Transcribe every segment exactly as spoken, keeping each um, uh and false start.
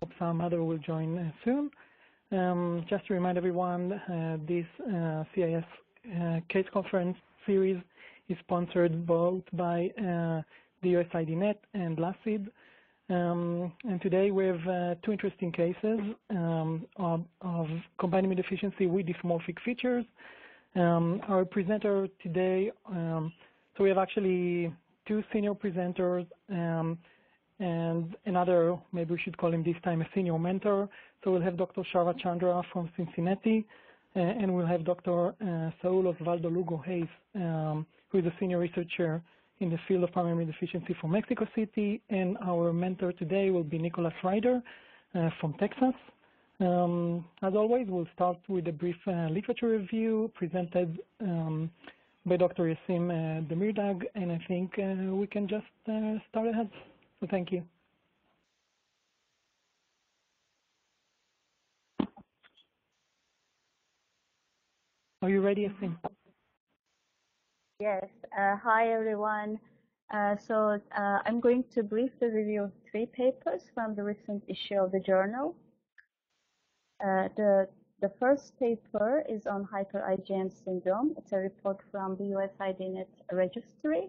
some other will join uh, soon. Um, just to remind everyone, uh, this uh, C I S uh, case conference series is sponsored both by uh, the U S I D Net and LACID. Um, and today we have uh, two interesting cases um, of, of combined immunodeficiency with dysmorphic features. Um, our presenter today, um, so we have actually two senior presenters um, and another, maybe we should call him this time a senior mentor. So we'll have Doctor Sharva Chandra from Cincinnati, uh, and we'll have Doctor Uh, Saul Osvaldo Lugo Hayes, um, who is a senior researcher in the field of primary immunodeficiency from Mexico City. And our mentor today will be Nicholas Ryder uh, from Texas. Um, as always, we'll start with a brief uh, literature review presented um, by Doctor Yassim uh, Demirdag, and I think uh, we can just uh, start ahead. So thank you. Are you ready, Yassim? Yes. Uh, hi, everyone. Uh, so uh, I'm going to briefly review three papers from the recent issue of the journal. Uh, the, the first paper is on hyper IgM syndrome. It's a report from the U S I D Net registry.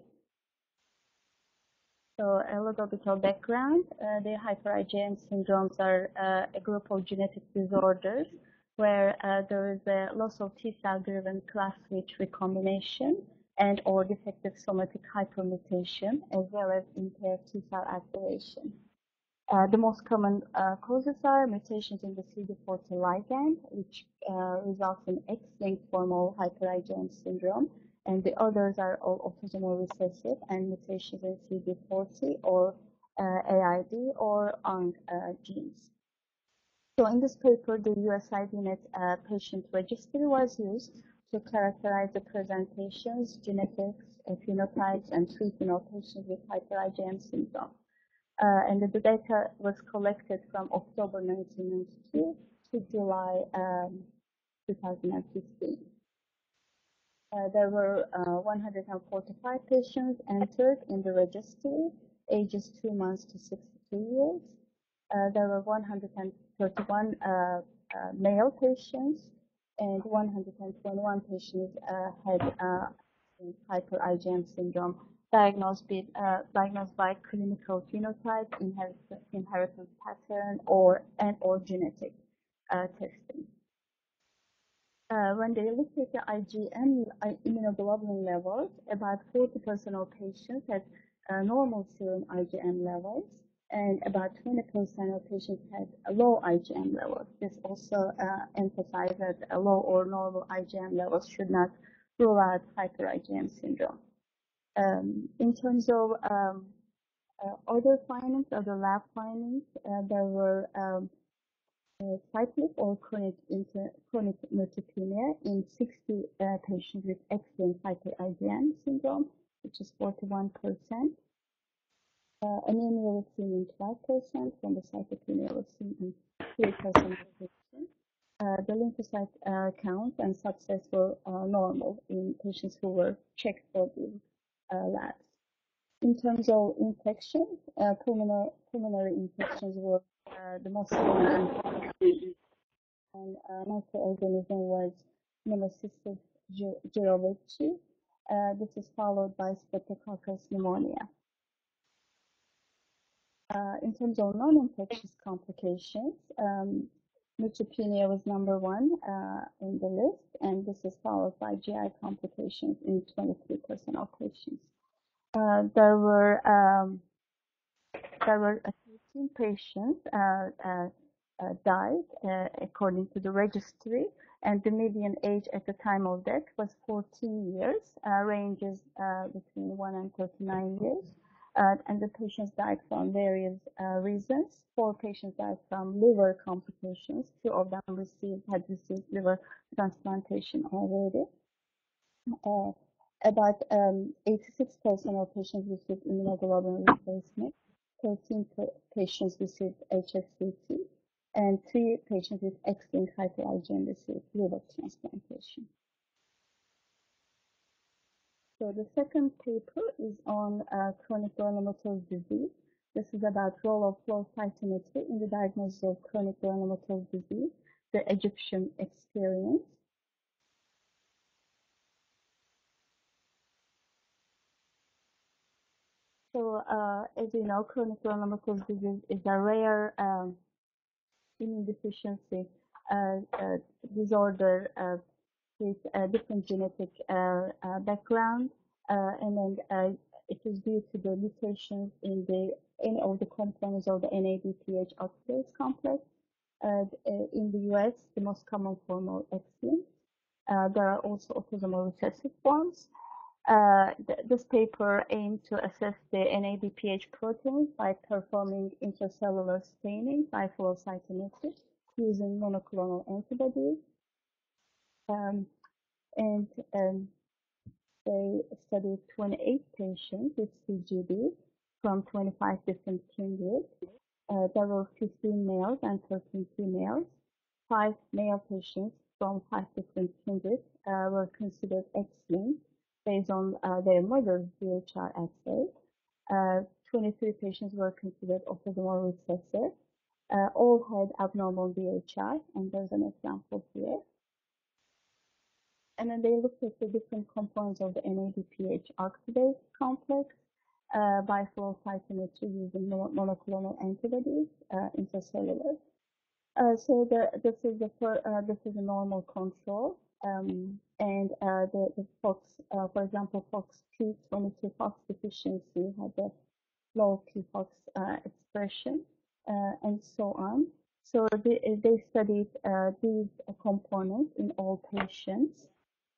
So a little bit of background. Uh, the hyper IgM syndromes are uh, a group of genetic disorders where uh, there is a loss of T-cell driven class switch recombination and or defective somatic hypermutation, as well as impaired T-cell activation. Uh, the most common uh, causes are mutations in the C D forty ligand, which uh, results in X-linked form of hyper IgM syndrome, and the others are all autosomal recessive and mutations in C D forty or uh, A I D or A N G uh, genes. So in this paper, the U S I D Net uh, patient registry was used to characterize the presentations, genetics, uh, phenotypes, and treatment of patients with hyper IgM syndrome. Uh, and the data was collected from October nineteen ninety-two to July um, two thousand fifteen. Uh, there were uh, one hundred forty-five patients entered in the registry, ages two months to sixty-two years. Uh, there were one hundred thirty-one uh, uh, male patients, and one hundred twenty-one patients uh, had uh, hyper IgM syndrome diagnosed, with, uh, diagnosed by clinical phenotype, inheritance, inheritance pattern, or and or genetic uh, testing. Uh, when they looked at the IgM immunoglobulin levels, about forty percent of patients had uh, normal serum IgM levels, and about twenty percent of patients had a low IgM levels. This also uh, emphasizes that a low or normal IgM levels should not rule out hyper IgM syndrome. Um, in terms of um, uh, other findings, other lab findings, uh, there were um, uh, cyclic or chronic, inter chronic neutropenia in sixty uh, patients with X-linked hyper IgM syndrome, which is forty-one percent. Uh, anemia was seen in twelve percent, thrombocytopenia was seen in three percent of patients. Uh, the lymphocyte uh, count and subsets were uh, normal in patients who were checked for the uh, labs. In terms of infections, uh, pulmonary, pulmonary infections were uh, the most common infection, and uh, microorganism was Pneumocystis jirovecii. Uh, this is followed by Streptococcus pneumonia. Uh, in terms of non-infectious complications, um, neutropenia was number one uh, in the list, and this is followed by G I complications in twenty-three percent of patients. Uh, there were um, there were thirteen patients uh, uh, uh, died uh, according to the registry, and the median age at the time of death was fourteen years, uh, ranges uh, between one and thirty-nine years. Uh, and the patients died from various uh, reasons. Four patients died from liver complications. Two of them received had received liver transplantation already. Uh, about um, eighty-six percent of patients received immunoglobulin replacement. thirteen patients received H S C T, and three patients with X-linked hyper IgM received liver transplantation. So the second paper is on uh, chronic granulomatous disease. This is about role of flow cytometry in the diagnosis of chronic granulomatous disease, the Egyptian experience. So, uh, as you know, chronic granulomatous disease is a rare um, immune deficiency uh, uh, disorder uh, with a different genetic uh, uh, background, uh, and then uh, it is due to the mutations in the any of the components of the N A D P H oxidase complex. Uh, in the U S, the most common form of X-linked. Uh, there are also autosomal recessive forms. Uh, th this paper aimed to assess the N A D P H proteins by performing intracellular staining by flow cytometry using monoclonal antibodies. Um, and um, they studied twenty-eight patients with C G D from twenty-five different kindreds. Uh, there were fifteen males and thirteen females. Five male patients from five different kindreds uh, were considered X-linked based on uh, their mother's D H R assay. Uh, twenty-three patients were considered autosomal recessive. Uh, all had abnormal D H R, and there's an example here. And then they looked at the different components of the N A D P H oxidase complex uh, by flow cytometry using monoclonal antibodies uh, intracellular. Uh, so the, this is the uh, this is a normal control, um, and uh, the, the FOX, uh, for example, FOX P twenty-two FOX deficiency had a low P FOX uh, expression, uh, and so on. So they, they studied uh, these components in all patients,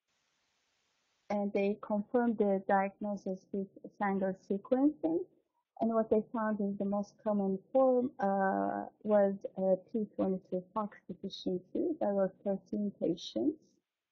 and they confirmed the diagnosis with Sanger sequencing. And what they found is the most common form uh, was uh, P twenty-two FOX deficiency. There were thirteen patients.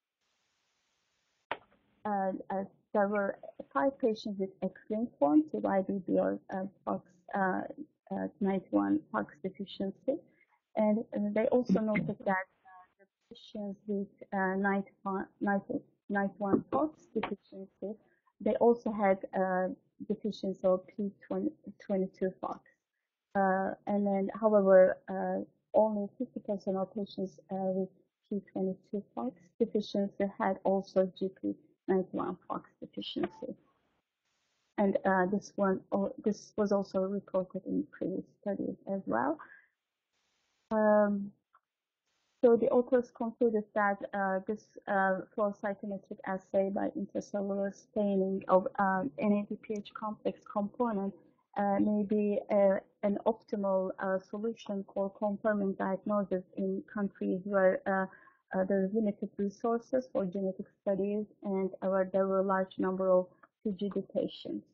Uh, uh, there were five patients with X-linked form, so Y B B or uh, FOX uh, uh, ninety-one FOX deficiency. And, and they also noted that uh, the patients with uh, ninety-one FOX deficiency, they also had uh, deficiency of P twenty-two FOX. Uh, and then, however, uh, only fifty percent of patients uh, with P twenty-two FOX deficiency had also G P ninety-one FOX deficiency. And uh, this one, oh, this was also reported in previous studies as well. Um, so the authors concluded that uh, this uh, flow cytometric assay by intracellular staining of um, N A D P H complex component uh, may be uh, an optimal uh, solution for confirming diagnosis in countries where uh, uh, there is limited resources for genetic studies and where there were a large number of C G D patients.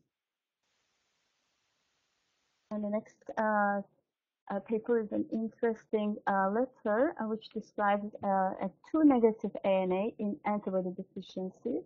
And the next uh, Uh, paper is an interesting uh, letter uh, which describes uh, a two negative A N A in antibody deficiencies.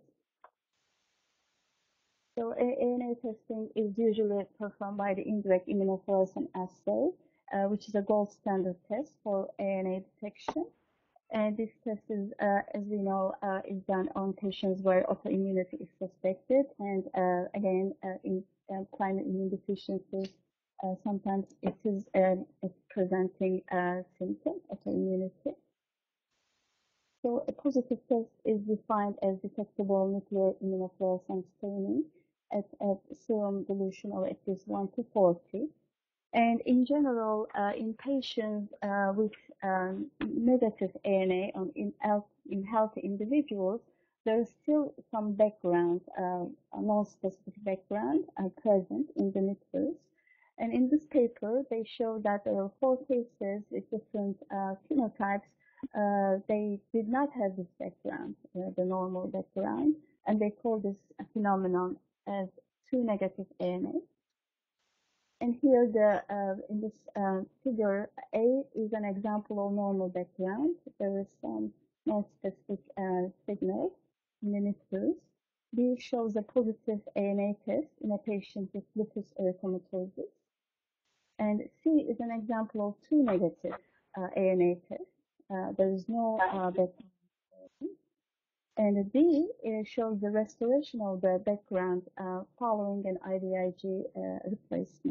So A N A testing is usually performed by the indirect immunofluorescence assay, uh, which is a gold standard test for A N A detection. And this test is, uh, as we know, uh, is done on patients where autoimmunity is suspected, and uh, again, uh, in uh, primary immune deficiencies. Uh, sometimes it is um, it's presenting a symptom, autoimmunity. So a positive test is defined as detectable nuclear immunofluorescence staining at a serum dilution of at least one to forty. And in general, uh, in patients uh, with um, negative A N A on, in, in healthy individuals, there is still some background, uh, a non-specific background uh, present in the nucleus. And in this paper, they show that there are four cases with different uh, phenotypes. Uh, they did not have this background, uh, the normal background, and they call this phenomenon as two negative A N A. And here, the uh, in this uh, figure, A is an example of normal background. There is some non-specific uh, signal in the nucleus. B shows a positive A N A test in a patient with lupus erythematosus. And C is an example of two negative uh, A N A tests. Uh, there is no uh, background. And D uh, shows the restoration of the background uh, following an I V I G uh, replacement.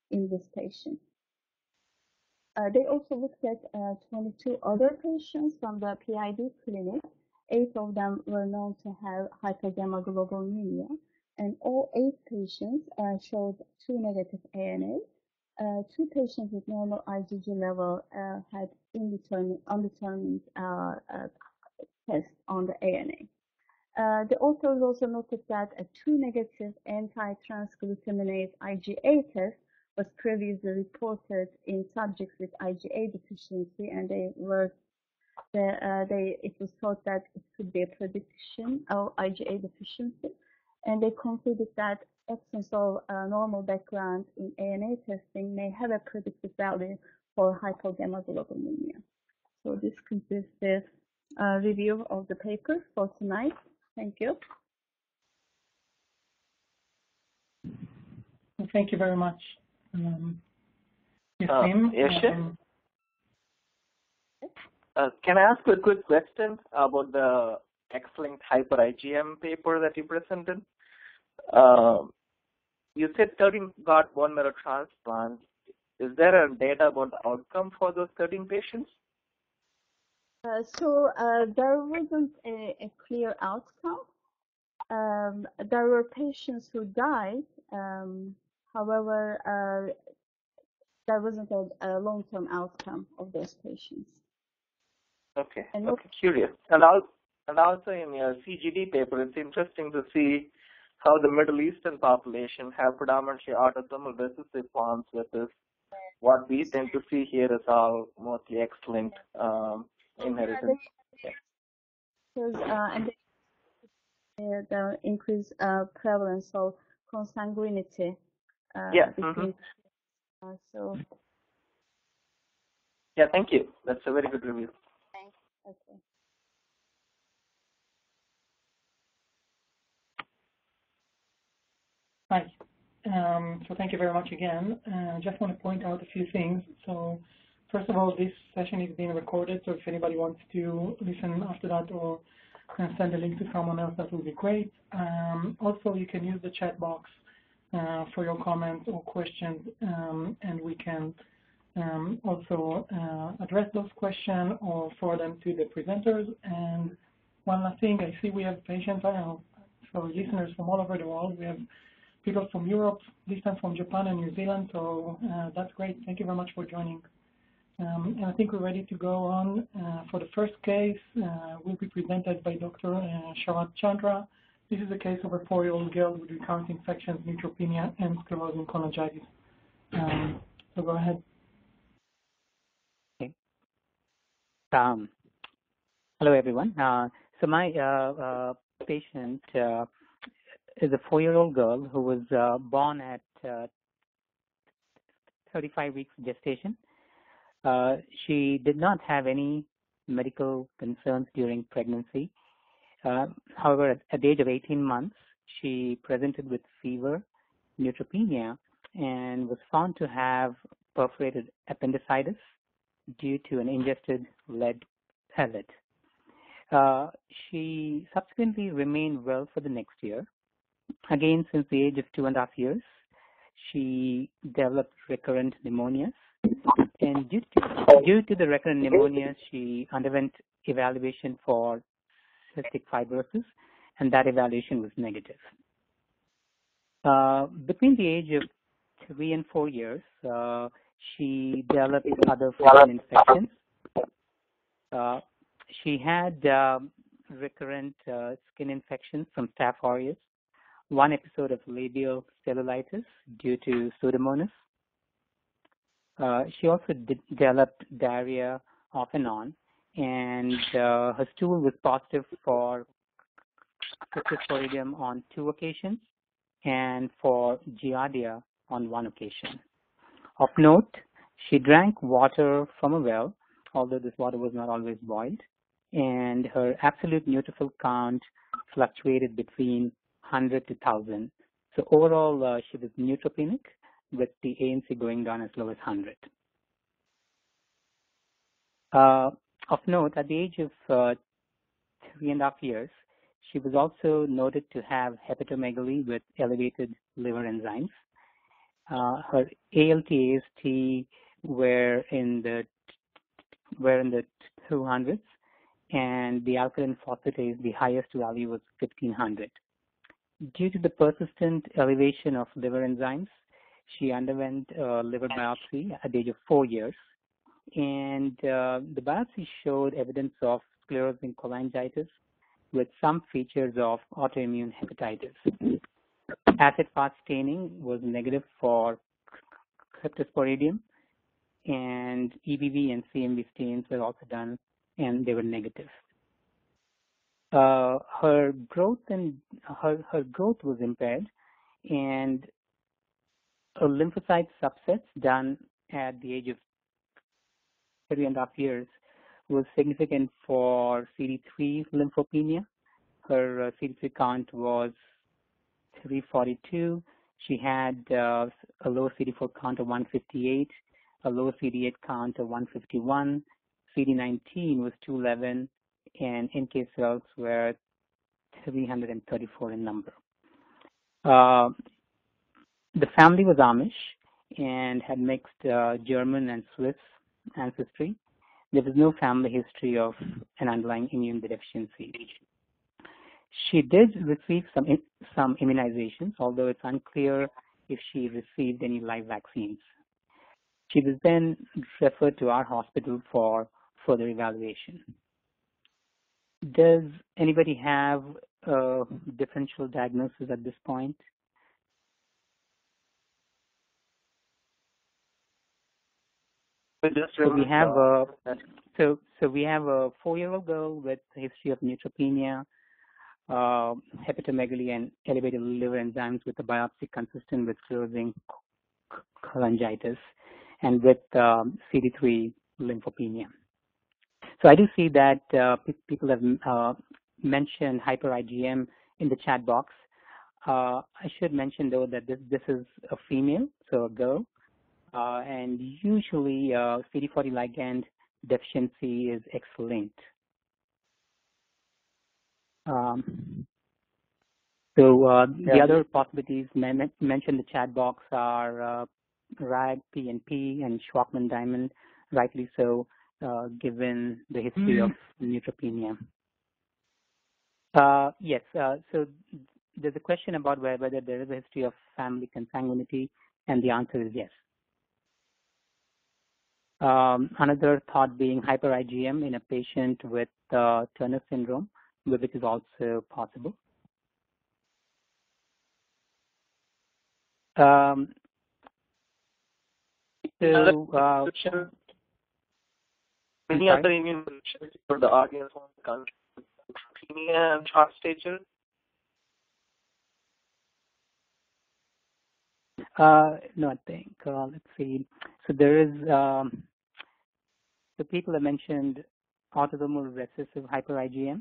in this patient. Uh, they also looked at uh, twenty-two other patients from the P I D clinic. Eight of them were known to have hypogammaglobulinemia, and all eight patients uh, showed two negative A N A. Uh, two patients with normal I G G level uh, had indeterminate, undetermined uh, uh, test on the A N A. Uh, the authors also noted that a two negative anti-transglutaminase I G A test was previously reported in subjects with I G A deficiency, and they were the, uh, they it was thought that it could be a prediction of I G A deficiency, and they concluded that absence of uh, normal background in A N A testing may have a predictive value for hypogammaglobulinemia. So this concludes the uh, review of the paper for tonight. Thank you. Thank you very much. Um, uh, um, uh, can I ask a quick question about the X-linked hyper I G M paper that you presented? Uh, you said thirteen got bone marrow transplants. Is there a data about the outcome for those thirteen patients? Uh, so uh, there wasn't a, a clear outcome. Um, there were patients who died. Um, however, uh, there wasn't a, a long-term outcome of those patients. Okay. And okay. Curious. And also, and also in your C G D paper, it's interesting to see how the Middle Eastern population have predominantly autosomal recessive forms versus what we tend to see here is all mostly X-linked um, inheritance. Yeah. Because, uh, and the, the increased uh, prevalence of consanguinity uh, yeah. between Mm-hmm. uh, so. Yeah, thank you. That's a very good review. Thanks. Okay. Hi. Um, so thank you very much again. I uh, just want to point out a few things. So first of all, this session is being recorded, so if anybody wants to listen after that or uh, send a link to someone else, that would be great. Um, also, you can use the chat box uh, for your comments or questions, um, and we can um, also uh, address those questions or forward them to the presenters. And one last thing, I see we have patients, I don't know, so listeners from all over the world. We have people from Europe, this time from Japan and New Zealand, so uh, that's great. Thank you very much for joining. Um, and I think we're ready to go on. Uh, for the first case, uh, will be presented by Doctor Uh, Sharat Chandra. This is a case of a four-year-old girl with recurrent infections, neutropenia, and sclerosing cholangitis. Um, so go ahead. Okay. Um, hello, everyone. Uh, so my uh, uh, patient uh, is a four-year-old girl who was uh, born at uh, thirty-five weeks gestation. Uh, she did not have any medical concerns during pregnancy. Uh, however, at, at the age of eighteen months, she presented with fever, neutropenia, and was found to have perforated appendicitis due to an ingested lead pellet. Uh, she subsequently remained well for the next year. Again, since the age of two and a half years, she developed recurrent pneumonias. And due to, due to the recurrent pneumonias, she underwent evaluation for cystic fibrosis, and that evaluation was negative. Uh, between the age of three and four years, uh, she developed other skin infections. Uh, she had um, recurrent uh, skin infections from Staph aureus, one episode of labial cellulitis due to Pseudomonas. Uh, she also did, developed diarrhea off and on, and uh, her stool was positive for Cryptosporidium on two occasions and for Giardia on one occasion. Of note, she drank water from a well, although this water was not always boiled, and her absolute neutrophil count fluctuated between one hundred to one thousand. So overall, uh, she was neutropenic, with the A N C going down as low as one hundred. Uh, of note, at the age of uh, three and a half years, she was also noted to have hepatomegaly with elevated liver enzymes. Uh, her A L T, A S T were in the were in the two hundreds, and the alkaline phosphatase, the highest value was fifteen hundred. Due to the persistent elevation of liver enzymes, she underwent uh, liver biopsy at the age of four years, and uh, the biopsy showed evidence of sclerosing cholangitis with some features of autoimmune hepatitis. Acid-fast staining was negative for cryptosporidium, and E B V and C M V stains were also done, and they were negative. Uh, her growth and her, her growth was impaired, and a lymphocyte subset done at the age of three and a half years was significant for C D three lymphopenia. Her uh, C D three count was three forty-two. She had uh, a low C D four count of one fifty-eight, a low C D eight count of one fifty-one, C D nineteen was two eleven, and N K cells were three hundred thirty-four in number. Uh, the family was Amish and had mixed uh, German and Swiss ancestry. There was no family history of an underlying immune deficiency. She did receive some some immunizations, although it's unclear if she received any live vaccines. She was then referred to our hospital for further evaluation. Does anybody have a differential diagnosis at this point? So we have a so so we have a four-year-old girl with a history of neutropenia, uh, hepatomegaly, and elevated liver enzymes with a biopsy consistent with sclerosing cholangitis, and with um, C D three lymphopenia. So I do see that uh, pe people have uh, mentioned hyper I G M in the chat box. Uh, I should mention though that this this is a female, so a girl. Uh, and usually uh, C D forty ligand deficiency is X-linked. Um, so uh, yeah. The other possibilities men mentioned in the chat box are uh, R A G, P N P, and Schwachman-Diamond, rightly so, uh, given the history mm. of neutropenia. Uh, yes, uh, so there's a question about whether there is a history of family consanguinity, and the answer is yes. Um, another thought being hyper I G M in a patient with uh, Turner syndrome, which is also possible. Um, so, uh, Any other immune deficiency for the audience on neutropenia and short stature? Uh, no, I think, uh, let's see. So there is, um, the people have mentioned autosomal recessive hyper I G M.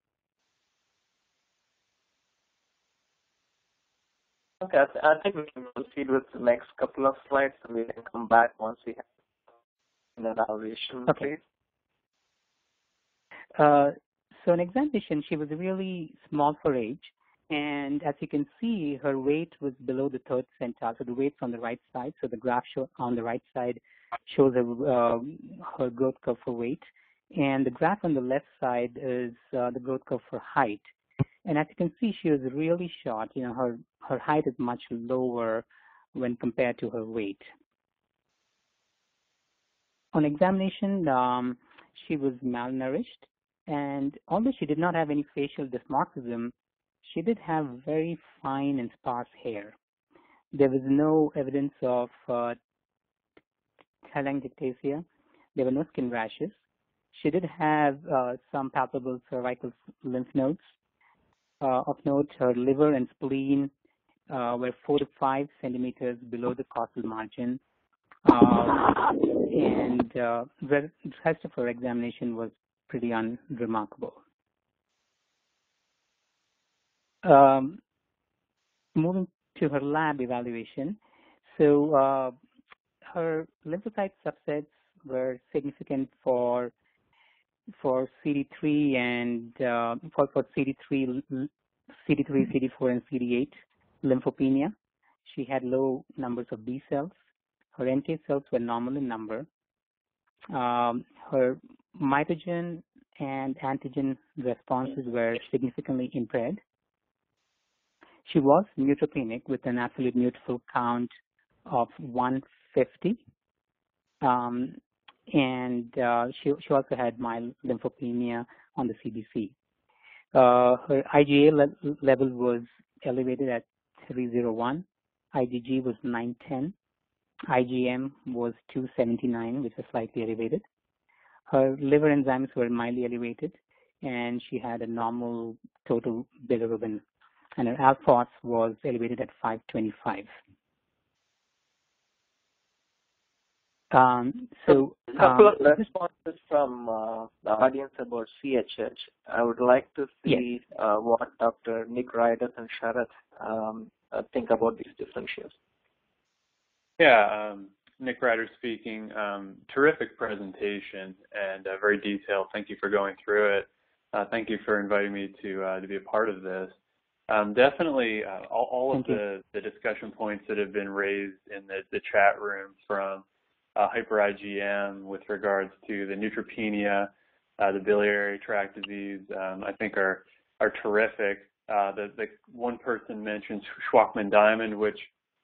Okay, I think we can proceed with the next couple of slides, and we can come back once we have an evaluation, okay. please. Uh, so in examination, she was really small for age. And as you can see, her weight was below the third centile. So the weight's on the right side. So the graph show on the right side shows her, uh, her growth curve for weight. And the graph on the left side is uh, the growth curve for height. And as you can see, she was really short. You know, her, her height is much lower when compared to her weight. On examination, um, she was malnourished. And although she did not have any facial dysmorphism, she did have very fine and sparse hair. There was no evidence of uh, telangiectasia. There were no skin rashes. She did have uh, some palpable cervical lymph nodes. Uh, of note, her liver and spleen uh, were four to five centimeters below the causal margin. Uh, and uh, the rest of her examination was pretty unremarkable. Um, moving to her lab evaluation, so uh, her lymphocyte subsets were significant for for C D three and uh, for for C D three, C D three, C D four, and C D eight lymphopenia, she had low numbers of B cells. Her N K cells were normal in number. Um, her mitogen and antigen responses were significantly impaired. She was neutropenic with an absolute neutrophil count of one fifty. Um, and uh, she, she also had mild lymphopenia on the C B C. Uh, her IgA le level was elevated at three oh one. IgG was nine ten. IgM was two seventy-nine, which was slightly elevated. Her liver enzymes were mildly elevated, and she had a normal total bilirubin, and her alpha was elevated at five twenty-five. Um, so, a couple um, of responses from uh, the audience about C H H. I would like to see yes. uh, what Doctor Nick Ryder and Sharath um, uh, think about these differentials. Yeah, um, Nick Ryder speaking. Um, terrific presentation and uh, very detailed. Thank you for going through it. Uh, thank you for inviting me to uh, to be a part of this. Um, definitely, uh, all, all of the, the discussion points that have been raised in the, the chat room from uh, hyper I G M with regards to the neutropenia, uh, the biliary tract disease, um, I think are are terrific. Uh, the, the one person mentioned Shwachman-Diamond, which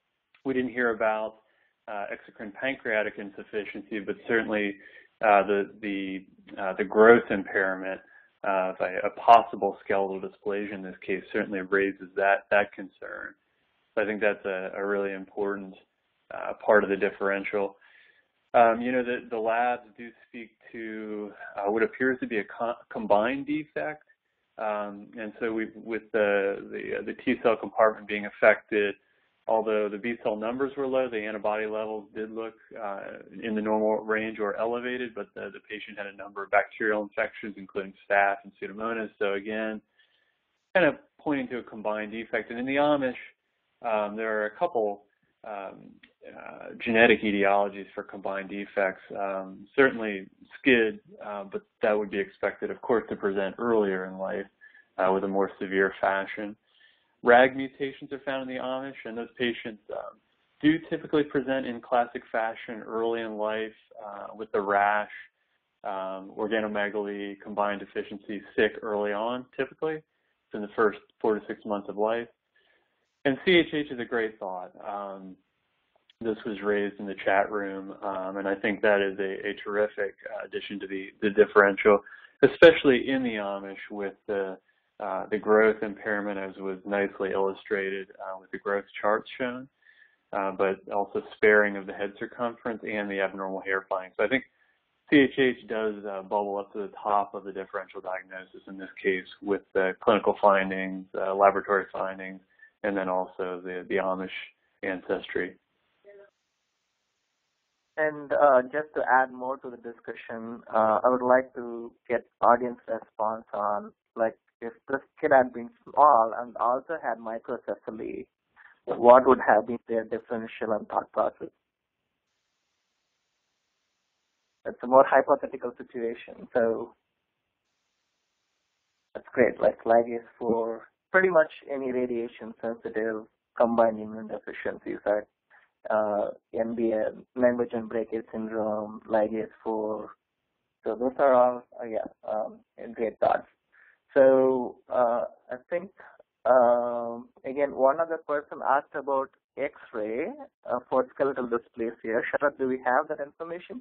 we didn't hear about. Uh, exocrine pancreatic insufficiency, but certainly uh, the the uh, the growth impairment of a, a possible skeletal dysplasia in this case certainly raises that that concern. So I think that's a, a really important uh, part of the differential. Um, you know, the, the labs do speak to uh, what appears to be a co combined defect, um, and so we, with the the, the T cell compartment being affected. Although the B cell numbers were low, the antibody levels did look uh, in the normal range or elevated, but the, the patient had a number of bacterial infections, including staph and Pseudomonas. So again, kind of pointing to a combined defect. And in the Amish, um, there are a couple um, uh, genetic etiologies for combined defects. Um, certainly S C I D, uh, but that would be expected, of course, to present earlier in life uh, with a more severe fashion. R A G mutations are found in the Amish, and those patients um, do typically present in classic fashion early in life uh, with the rash, um, organomegaly, combined deficiency, sick early on, typically. It's in the first four to six months of life. And C H H is a great thought. Um, this was raised in the chat room, um, and I think that is a, a terrific uh, addition to the, the differential, especially in the Amish with the Uh, the growth impairment, as was nicely illustrated uh, with the growth charts shown, uh, but also sparing of the head circumference and the abnormal hair findings. So I think C H H does uh, bubble up to the top of the differential diagnosis in this case with the clinical findings, uh, laboratory findings, and then also the, the Amish ancestry. And uh, just to add more to the discussion, uh, I would like to get audience response on, like, if this kid had been small and also had microcephaly, what would have been their differential and thought process? It's a more hypothetical situation, so that's great. Like ligase for pretty much any radiation-sensitive combined immune deficiencies, right? Uh, N B A, membrane breakage syndrome, ligase four. So those are all, uh, yeah, um, great thoughts. So uh, I think, um, again, one other person asked about X-ray uh, for skeletal dysplasia. Sharath, do we have that information?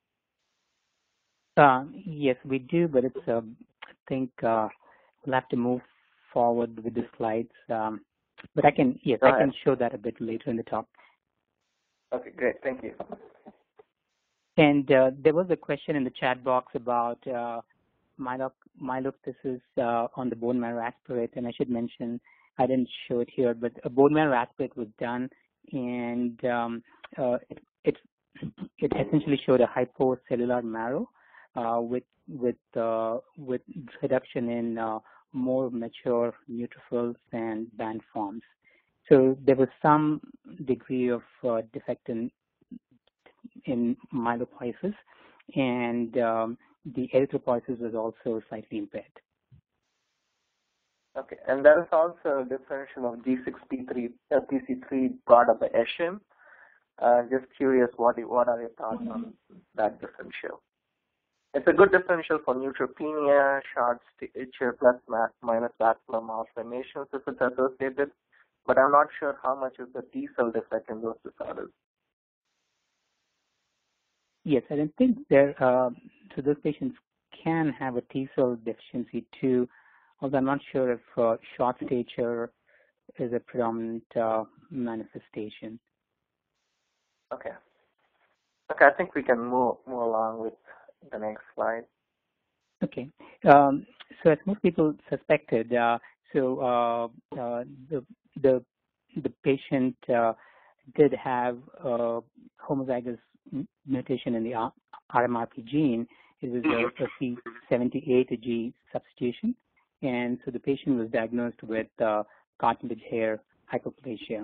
Uh, yes, we do, but it's, uh, I think uh, we'll have to move forward with the slides. Um, but I can, yes, Go I ahead. can show that a bit later in the talk. Okay, great. Thank you. And uh, there was a question in the chat box about uh, myelophysis uh, on the bone marrow aspirate, and I should mention, I didn't show it here, but a bone marrow aspirate was done, and um, uh, it, it it essentially showed a hypocellular marrow uh, with with uh, with reduction in uh, more mature neutrophils and band forms. So there was some degree of uh, defect in in myelophysis, and um, the erythropoiesis was also slightly impaired. Okay, and there is also a differential of G six P three, uh, P C three brought up by Eshim. Uh, just curious, what what are your thoughts on that differential? It's a good differential for neutropenia, short stature, plus minus vascular malformations if it's associated, but I'm not sure how much is the T cell defect in those disorders. Yes, I don't think there. Uh, so those patients can have a T cell deficiency too, although I'm not sure if uh, short stature is a predominant uh, manifestation. Okay. Okay, I think we can move move along with the next slide. Okay. Um, so as most people suspected, uh, so uh, uh, the the the patient uh, did have a homozygous mutation in the R M R P gene. It was a, a C seventy-eight G substitution, and so the patient was diagnosed with uh, cartilage hair hypoplasia.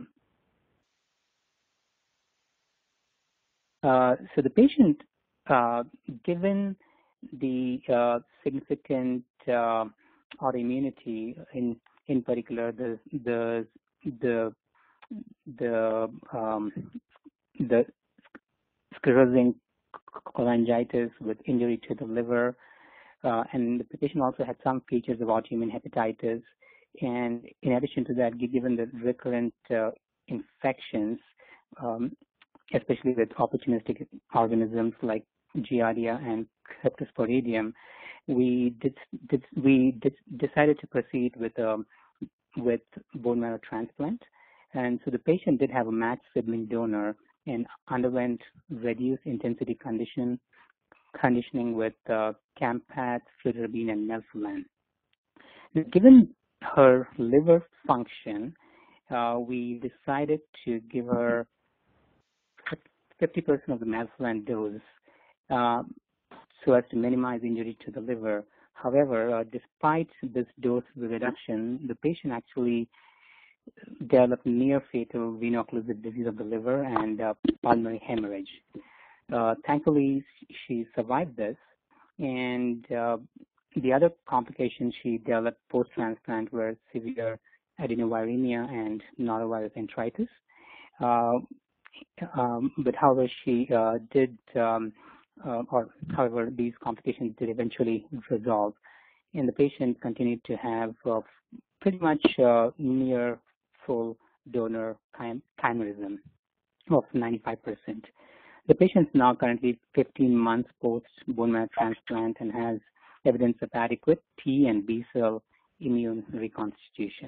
Uh, so the patient, uh, given the uh, significant uh, autoimmunity, in in particular the the the the um, the sclerosing cholangitis with injury to the liver, uh, and the patient also had some features of autoimmune hepatitis. And in addition to that, given the recurrent uh, infections, um, especially with opportunistic organisms like Giardia and Cryptosporidium, we did, did we did, decided to proceed with um, with bone marrow transplant. And so the patient did have a matched sibling donor and underwent reduced intensity condition conditioning with uh, Campath, fludarabine, and melphalan. Given her liver function, uh, we decided to give her fifty percent of the melphalan dose uh, so as to minimize injury to the liver. However, uh, despite this dose reduction, the patient actually developed near fatal veno-occlusive disease of the liver and uh, pulmonary hemorrhage. Uh, thankfully, she survived this, and uh, the other complications she developed post-transplant were severe adenoviremia and norovirus enteritis. Uh, um, but however, she uh, did, um, uh, or however, these complications did eventually resolve, and the patient continued to have uh, pretty much uh, near full donor chimerism of ninety-five percent. The patient is now currently fifteen months post bone marrow transplant and has evidence of adequate T and B cell immune reconstitution.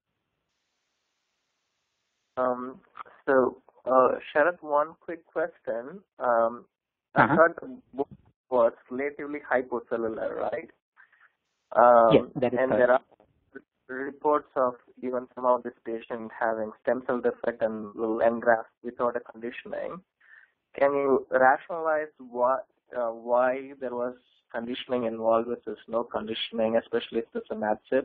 Um, so, uh, Sharath, one quick question. Um, I uh-huh. thought the book was relatively hypocellular, right? Um, yes, that is and correct. there are reports of even some of this patient having stem cell defect and little engraft without a conditioning. Can you rationalize what, uh, why there was conditioning involved versus no conditioning, especially if it's a MATSIP?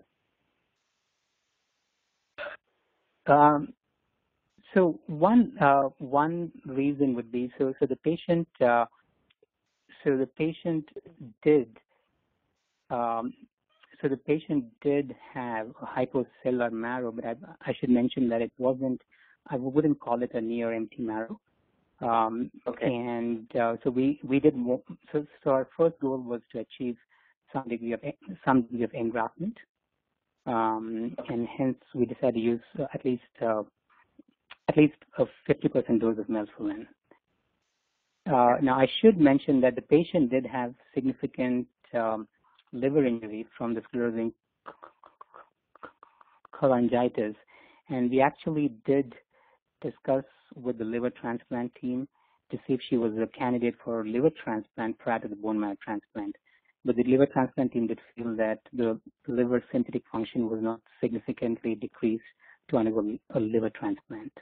Um, so one uh, one reason would be so so the patient uh, so the patient did um, so the patient did have a hypocellular marrow, but I, I should mention that it wasn't. I wouldn't call it a near empty marrow. Um, okay. And uh, so we we did more, so, so our first goal was to achieve some degree of some degree of engraftment, um, and hence we decided to use uh, at least uh, at least a fifty percent dose of melphalan. Uh, now I should mention that the patient did have significant um, liver injury from the sclerosing cholangitis, and we actually did discuss with the liver transplant team to see if she was a candidate for liver transplant prior to the bone marrow transplant. But the liver transplant team did feel that the liver synthetic function was not significantly decreased to undergo a liver transplant.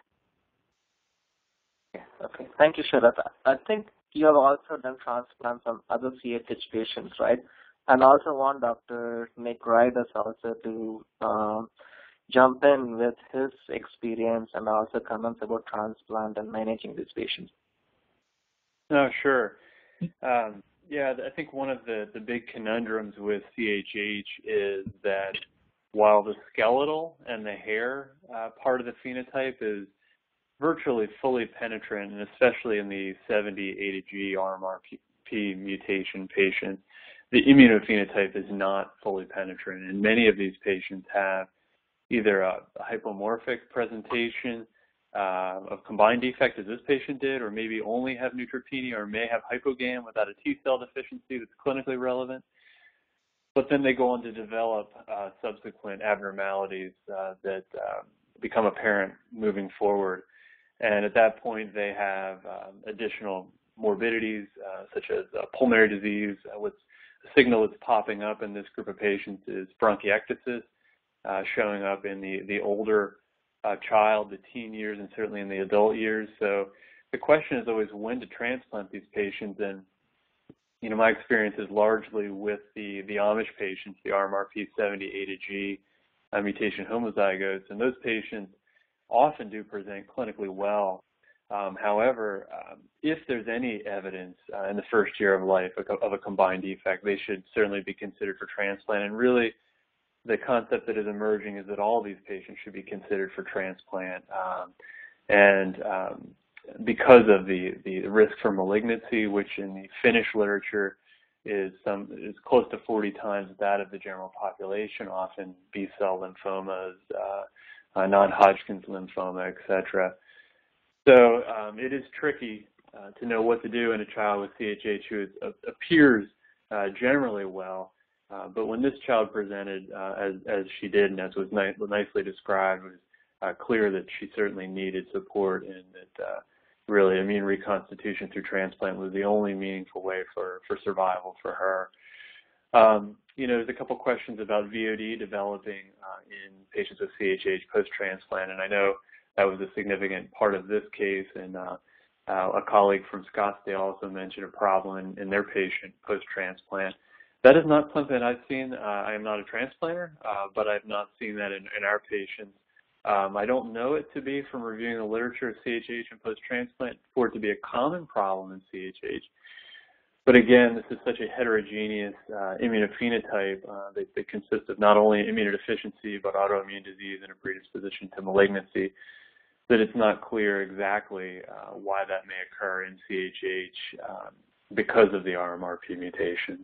Okay, thank you, Sharath. I think you have also done transplants on other C H H patients, right? And also want Doctor Nick Riders also to um, jump in with his experience and also comments about transplant and managing these patients. Oh, sure. Um, yeah, I think one of the, the big conundrums with C H H is that while the skeletal and the hair uh, part of the phenotype is virtually fully penetrant, and especially in the seventy A to G R M R P mutation patient, the immunophenotype is not fully penetrant, and many of these patients have either a hypomorphic presentation uh, of combined defect, as this patient did, or maybe only have neutropenia, or may have hypogamm without a T-cell deficiency that's clinically relevant. But then they go on to develop uh, subsequent abnormalities uh, that uh, become apparent moving forward. And at that point, they have um, additional morbidities, uh, such as uh, pulmonary disease. Uh, what's a signal that's popping up in this group of patients is bronchiectasis, uh, showing up in the, the older uh, child, the teen years, and certainly in the adult years. So the question is always when to transplant these patients. And, you know, my experience is largely with the, the Amish patients, the R M R P seventy A to G uh, mutation homozygotes, and those patients often do present clinically well. Um, however, um, if there's any evidence uh, in the first year of life of, of a combined defect, they should certainly be considered for transplant. And really, the concept that is emerging is that all these patients should be considered for transplant. Um, and um, because of the, the risk for malignancy, which in the Finnish literature is some is close to forty times that of the general population, often B-cell lymphomas, uh, uh, non-Hodgkin's lymphoma, et cetera. So um, it is tricky uh, to know what to do in a child with C H H who is, uh, appears uh, generally well, uh, but when this child presented uh, as, as she did and as was ni nicely described, it was uh, clear that she certainly needed support, and that uh, really immune reconstitution through transplant was the only meaningful way for, for survival for her. Um, you know, there's a couple questions about V O D developing uh, in patients with C H H post-transplant, and I know that was a significant part of this case, and uh, uh, a colleague from Scottsdale also mentioned a problem in, in their patient post-transplant. That is not something I've seen. Uh, I am not a transplanter, uh, but I've not seen that in, in our patients. Um, I don't know it to be, from reviewing the literature of C H H and post-transplant, for it to be a common problem in C H H. But again, this is such a heterogeneous uh, immunophenotype uh, that, that consists of not only immunodeficiency, but autoimmune disease and a predisposition to malignancy, that it's not clear exactly uh, why that may occur in C H H um, because of the R M R P mutations.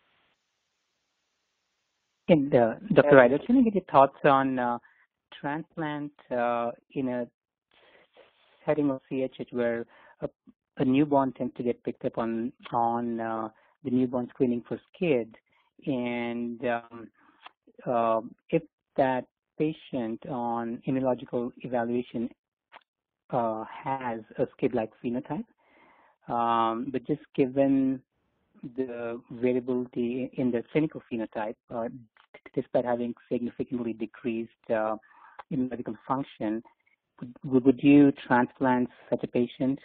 And uh, Doctor Ryder, can I get your thoughts on uh, transplant uh, in a setting of C H H where a, a newborn tends to get picked up on on uh, the newborn screening for SCID, and um, uh, if that patient on immunological evaluation uh, has a SCID-like phenotype, um, but just given the variability in the clinical phenotype, uh, despite having significantly decreased uh, immunological function, would, would you transplant such a patient?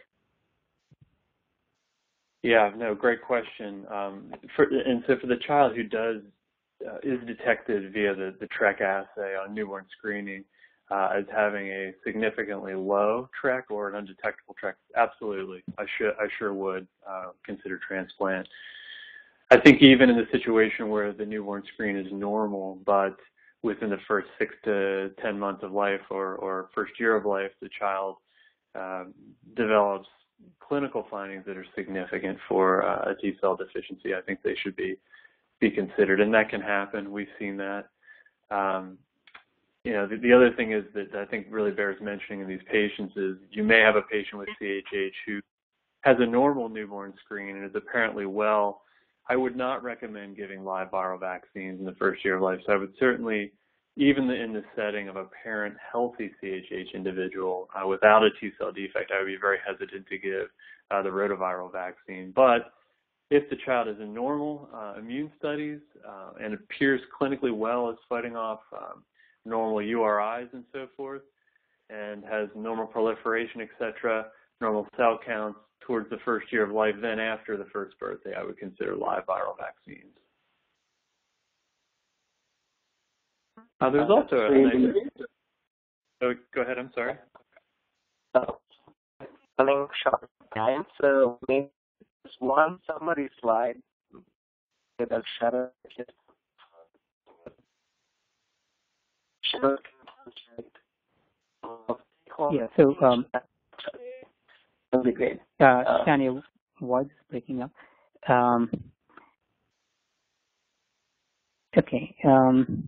Yeah, no, great question. Um, for, and so for the child who does uh, is detected via the, the TREC assay on newborn screening uh, as having a significantly low TREC or an undetectable TREC, absolutely, I should, I sure would uh, consider transplant. I think even in the situation where the newborn screen is normal, but within the first six to ten months of life or, or first year of life, the child uh, develops clinical findings that are significant for uh, a T-cell deficiency, I think they should be be considered, and that can happen. We've seen that. Um, you know, the, the other thing is that I think really bears mentioning in these patients is you may have a patient with C H H who has a normal newborn screen and is apparently well. I would not recommend giving live viral vaccines in the first year of life. So I would certainly, even in the setting of a parent healthy C H H individual uh, without a T-cell defect, I would be very hesitant to give uh, the rotaviral vaccine. But if the child is in normal uh, immune studies uh, and appears clinically well as fighting off um, normal U R Is and so forth, and has normal proliferation, et cetera, normal cell counts towards the first year of life, then after the first birthday, I would consider live viral vaccines. Uh, there's also a nice, oh, go ahead, I'm sorry. Oh, running short time, so maybe just one summary slide that I'll share. short project of Yeah, so um, that'll be great. Uh, Uh, Tanya, voice is breaking up. Um, okay. Um,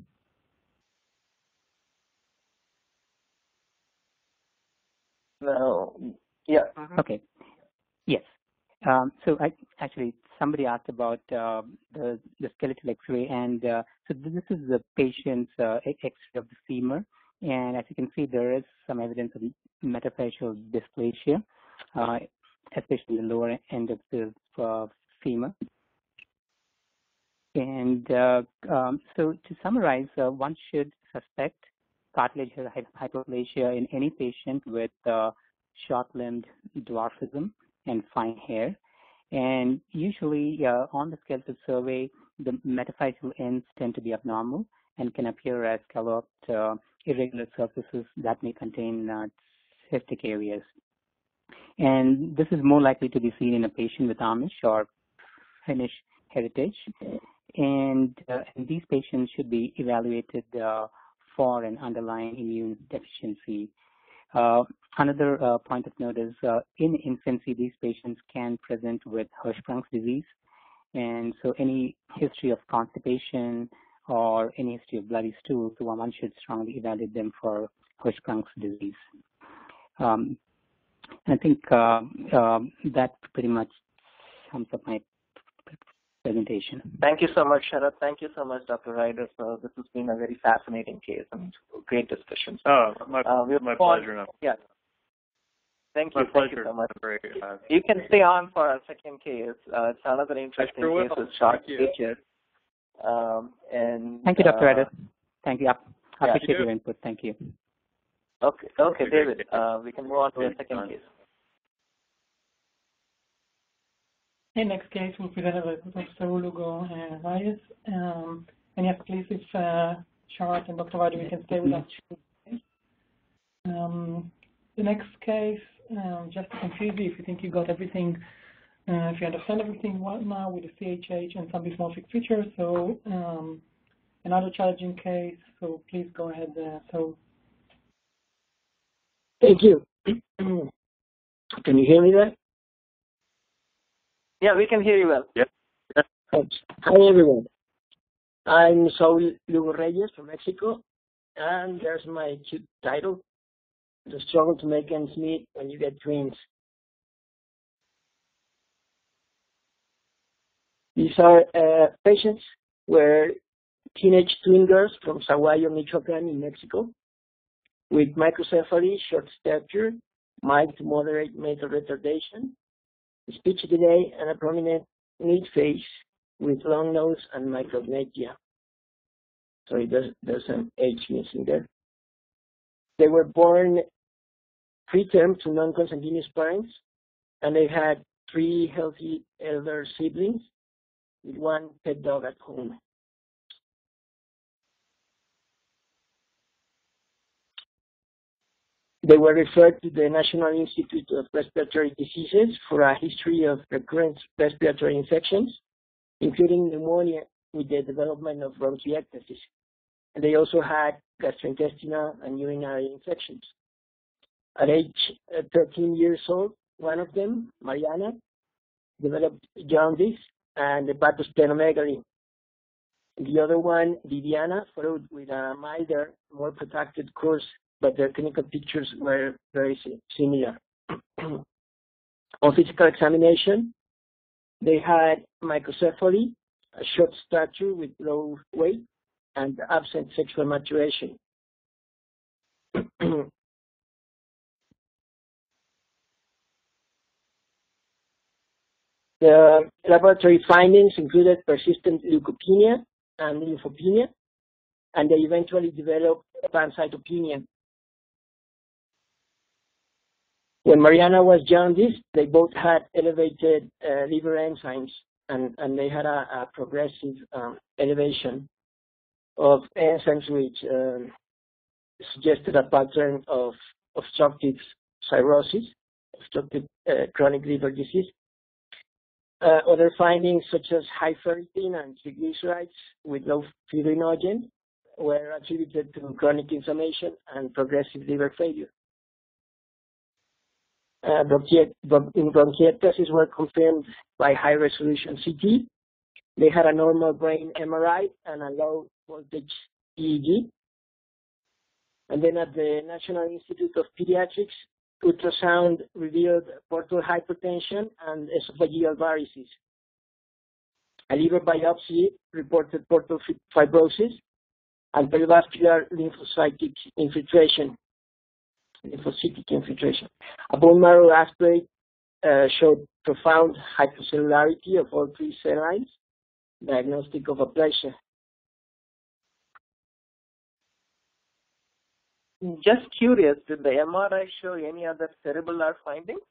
no, yeah. Okay. Yes. Um, so I actually somebody asked about uh, the the skeletal X-ray, and uh, so this is the patient's uh, X-ray of the femur, and as you can see, there is some evidence of metaphyseal dysplasia, uh, especially in the lower end of the uh, femur. And uh, um, so to summarize, uh, one should suspect cartilage hypoplasia in any patient with uh, short-limbed dwarfism and fine hair. And usually uh, on the skeletal survey, the metaphyseal ends tend to be abnormal and can appear as scalloped, uh, irregular surfaces that may contain uh, cystic areas. And this is more likely to be seen in a patient with Amish or Finnish heritage. And, uh, and these patients should be evaluated uh, for an underlying immune deficiency. Uh, another uh, point of note is uh, in infancy, these patients can present with Hirschsprung's disease. And so any history of constipation or any history of bloody stool, so one should strongly evaluate them for Hirschsprung's disease. Um, I think uh, uh, that pretty much sums up my presentation. Thank you so much, Sharad. Thank you so much, Doctor Ryder. So this has been a very fascinating case and great discussion. Oh, my, uh, my pleasure. No. Yeah. Thank my you. pleasure. Thank you so much. Very, uh, you can stay on for our second case. Uh, it's another interesting sure case will. with short Thank you. features. Um, and Thank you, Doctor uh, Ryder. Thank you. I yeah. appreciate your input. Thank you. Okay, okay, David. Uh, we can move on to the second fun. case. The next case will be presented by Professor Lugo and Reyes. Um, and yes, please, if uh, Charlotte and Doctor Ryder, we can stay with us. Um, the next case, um, just to confuse you, if you think you got everything, uh, if you understand everything well now with the C H H and some dysmorphic features, so um, another challenging case, so please go ahead. Uh, so. Thank you. Can you hear me there? Yeah, we can hear you well. Yep. Yep. Thanks. Hi, everyone. I'm Saul Lugo Reyes from Mexico, and there's my cute title, The Struggle to Make Ends Meet When You Get Twins. These are uh, patients were teenage twin girls from Sahuayo, Michoacan in Mexico, with microcephaly, short stature, mild to moderate mental retardation, speech delay, and a prominent mid face with long nose and micropnegia. Sorry, there's, there's an H missing there. They were born preterm to non-consanguineous parents, and they had three healthy elder siblings with one pet dog at home. They were referred to the National Institute of Respiratory Diseases for a history of recurrent respiratory infections, including pneumonia with the development of bronchiectasis. And they also had gastrointestinal and urinary infections. At age thirteen years old, one of them, Mariana, developed jaundice and hepatosplenomegaly. The other one, Viviana, followed with a milder, more protracted course, but their clinical pictures were very similar. On physical examination, they had microcephaly, a short stature with low weight, and absent sexual maturation. The laboratory findings included persistent leukopenia and lymphopenia, and they eventually developed pancytopenia. When Mariana was jaundiced, they both had elevated uh, liver enzymes, and, and they had a, a progressive um, elevation of enzymes which um, suggested a pattern of obstructive cirrhosis, obstructive uh, chronic liver disease. Uh, other findings such as high ferritin and triglycerides with low fibrinogen were attributed to chronic inflammation and progressive liver failure. Uh, bronchiectasis were confirmed by high-resolution C T. They had a normal brain M R I and a low-voltage E E G. And then at the National Institute of Pediatrics, ultrasound revealed portal hypertension and esophageal varices. A liver biopsy reported portal fibrosis and perivascular lymphocytic infiltration, lymphocytic infiltration. A bone marrow aspirate uh, showed profound hypercellularity of all three cell lines, diagnostic of aplasia. Just curious, did the M R I show any other cerebellar findings?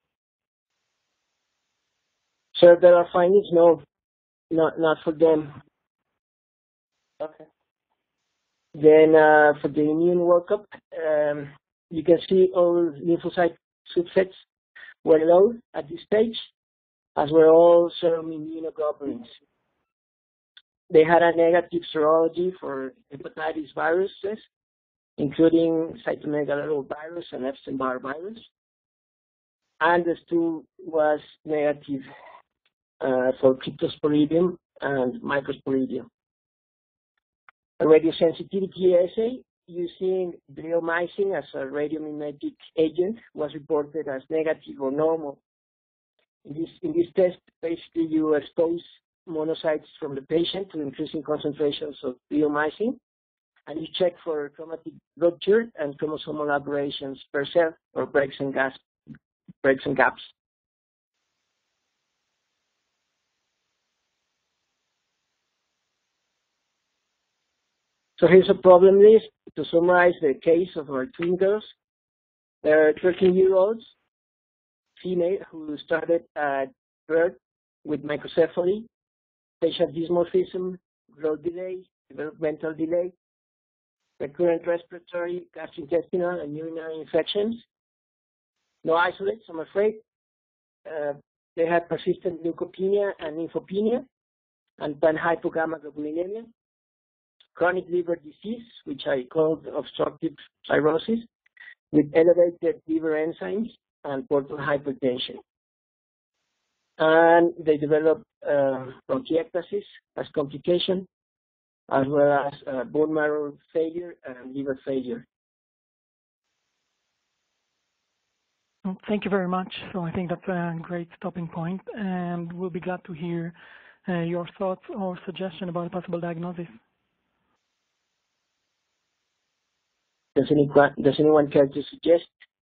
Cerebellar findings, no, not not for them. Okay. Then uh, for the immune workup, um, you can see all lymphocyte subsets were low at this stage, as were all serum immunoglobulins. They had a negative serology for hepatitis viruses, including cytomegalovirus and Epstein-Barr virus, and the stool was negative uh, for cryptosporidium and microsporidium. A radiosensitivity assay using bleomycin as a radiomimetic agent was reported as negative or normal. In this, in this test, basically you expose monocytes from the patient to increasing concentrations of bleomycin, and you check for chromatic rupture and chromosomal aberrations per cell, or breaks and, gas, breaks and gaps. So here's a problem list to summarize the case of our twin girls. They're thirteen-year-olds, female, who started at birth with microcephaly, facial dysmorphism, growth delay, developmental delay, recurrent respiratory, gastrointestinal, and urinary infections. No isolates, I'm afraid. Uh, they had persistent leukopenia and lymphopenia, and panhypogammaglobulinemia, chronic liver disease, which I called obstructive cirrhosis, with elevated liver enzymes and portal hypertension. And they developed uh, bronchiectasis as complication, as well as uh, bone marrow failure and liver failure. Well, thank you very much. So I think that's a great stopping point, and we'll be glad to hear uh, your thoughts or suggestion about a possible diagnosis. Does anyone, does anyone care to suggest?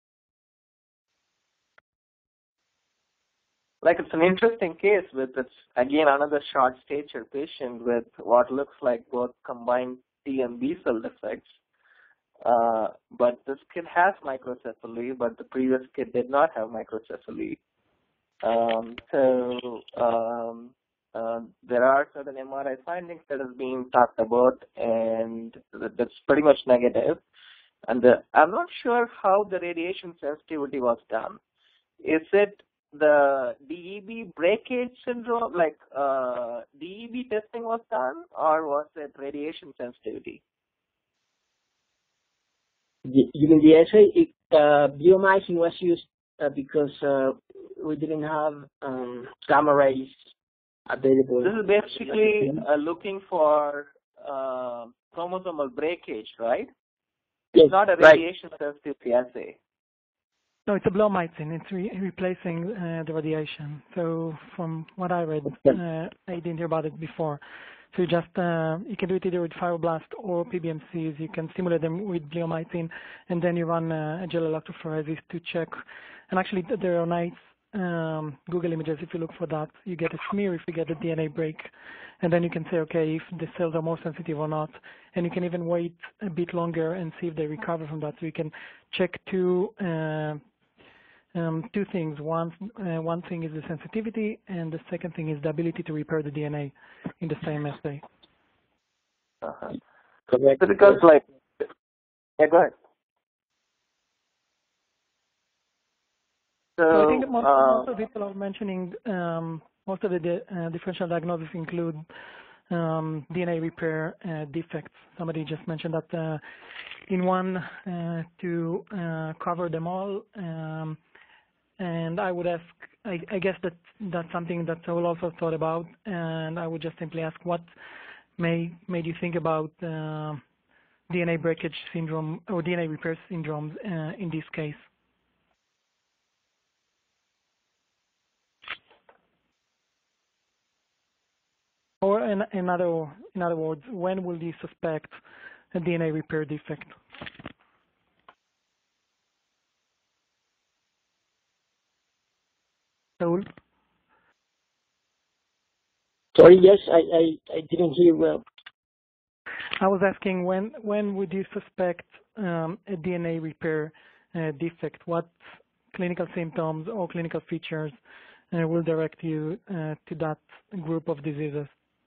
Like, it's an interesting case with, it's again another short stature patient with what looks like both combined T and B cell defects. Uh, but this kid has microcephaly, but the previous kid did not have microcephaly. Um, so um, uh, there are certain M R I findings that is being talked about, and that's pretty much negative. And the, I'm not sure how the radiation sensitivity was done. Is it the D E B breakage syndrome, like uh, D E B testing was done, or was it radiation sensitivity? You mean the assay? It, uh, bleomycin was used uh, because uh, we didn't have um, gamma rays available. This is basically uh, looking for uh, chromosomal breakage, right? Yes, it's not a right. radiation sensitivity assay. No, it's a bleomycin. It's re replacing uh, the radiation. So from what I read, uh, I didn't hear about it before. So you just, uh, you can do it either with fibroblast or P B M Cs. You can stimulate them with bleomycin, and then you run uh, a gel electrophoresis to check. And actually, there are nice um, Google images. If you look for that, you get a smear if you get a D N A break. And then you can say, okay, if the cells are more sensitive or not. And you can even wait a bit longer and see if they recover from that. So you can check two uh, Um, two things. One, uh, one thing is the sensitivity, and the second thing is the ability to repair the D N A in the same assay. Uh-huh. Correct. Because, like, yeah, go ahead. So, so I think most, uh, most of the people are mentioning, um, most of the di uh, differential diagnosis include um, D N A repair uh, defects. Somebody just mentioned that uh, in one uh, to uh, cover them all, um, and I would ask, I, I guess that that's something that Saul also thought about, and I would just simply ask what may, made you think about uh, D N A breakage syndrome or D N A repair syndromes uh, in this case? Or in, in, other, in other words, when will you suspect a D N A repair defect? Saul? Sorry, yes, I, I, I didn't hear well. I was asking when when would you suspect um, a D N A repair uh, defect? What clinical symptoms or clinical features uh, will direct you uh, to that group of diseases?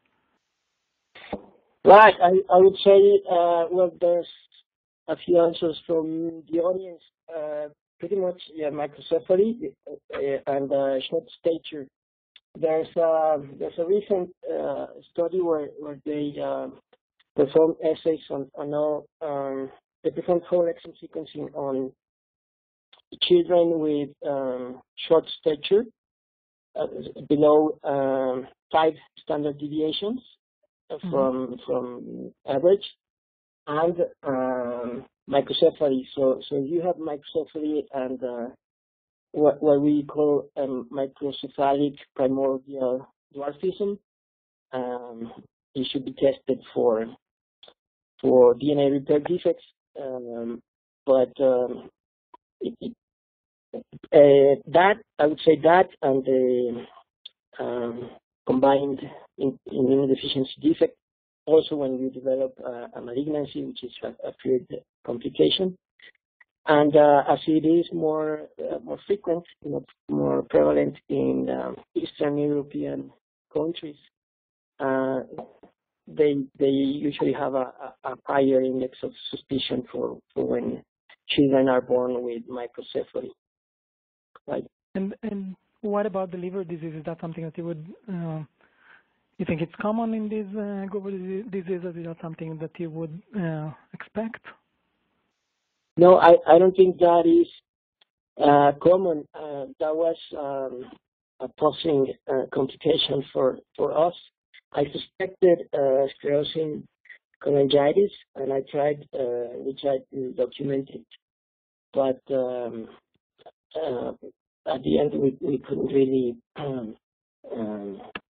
Right, I, I would say, uh, well, there's a few answers from the audience. Uh, pretty much, yeah, microcephaly uh, and uh, short stature. There's uh, there's a recent uh, study where where they uh, performed assays on on all um, they performed whole exome sequencing on children with um, short stature uh, below um, five standard deviations mm-hmm. from from average, and um, microcephaly. So so you have microcephaly and uh, what what we call um, microcephalic primordial dwarfism. Um, it should be tested for for D N A repair defects, um, but um, it, it, uh, that I would say that and the um, combined in, immunodeficiency defect. Also, when you develop uh, a malignancy, which is a, a fluid complication, and uh, as it is more uh, more frequent, you know, more prevalent in um, Eastern European countries, uh, they they usually have a, a higher index of suspicion for, for when children are born with microcephaly. Right. And and what about the liver disease? Is that something that you would uh, you think it's common in these uh, group of diseases? Is that something that you would uh, expect? No, I, I don't think that is uh, common. Uh, that was um, a posing uh, complication for, for us. I suspected uh, sclerosing cholangitis, and I tried, uh, we tried to document it, but um, uh, at the end we, we couldn't really um, um,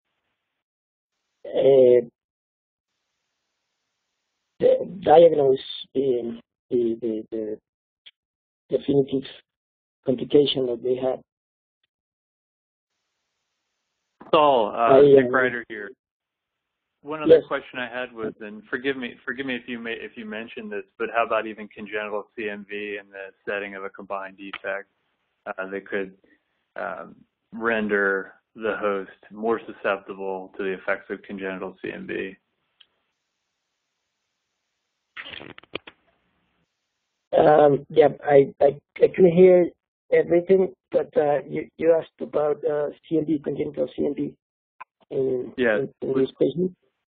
uh, diagnose the, the, the, the definitive complication that they had. Saul, uh, I, Nick uh, Ryder here. One other yes. question I had was, and forgive me, forgive me if you may, if you mentioned this, but how about even congenital C M V in the setting of a combined defect uh, that could um, render the host more susceptible to the effects of congenital C M V? Um, yeah, I, I I can hear everything, but uh, you you asked about uh, C M V, congenital C M V in, yeah. in, in this patient.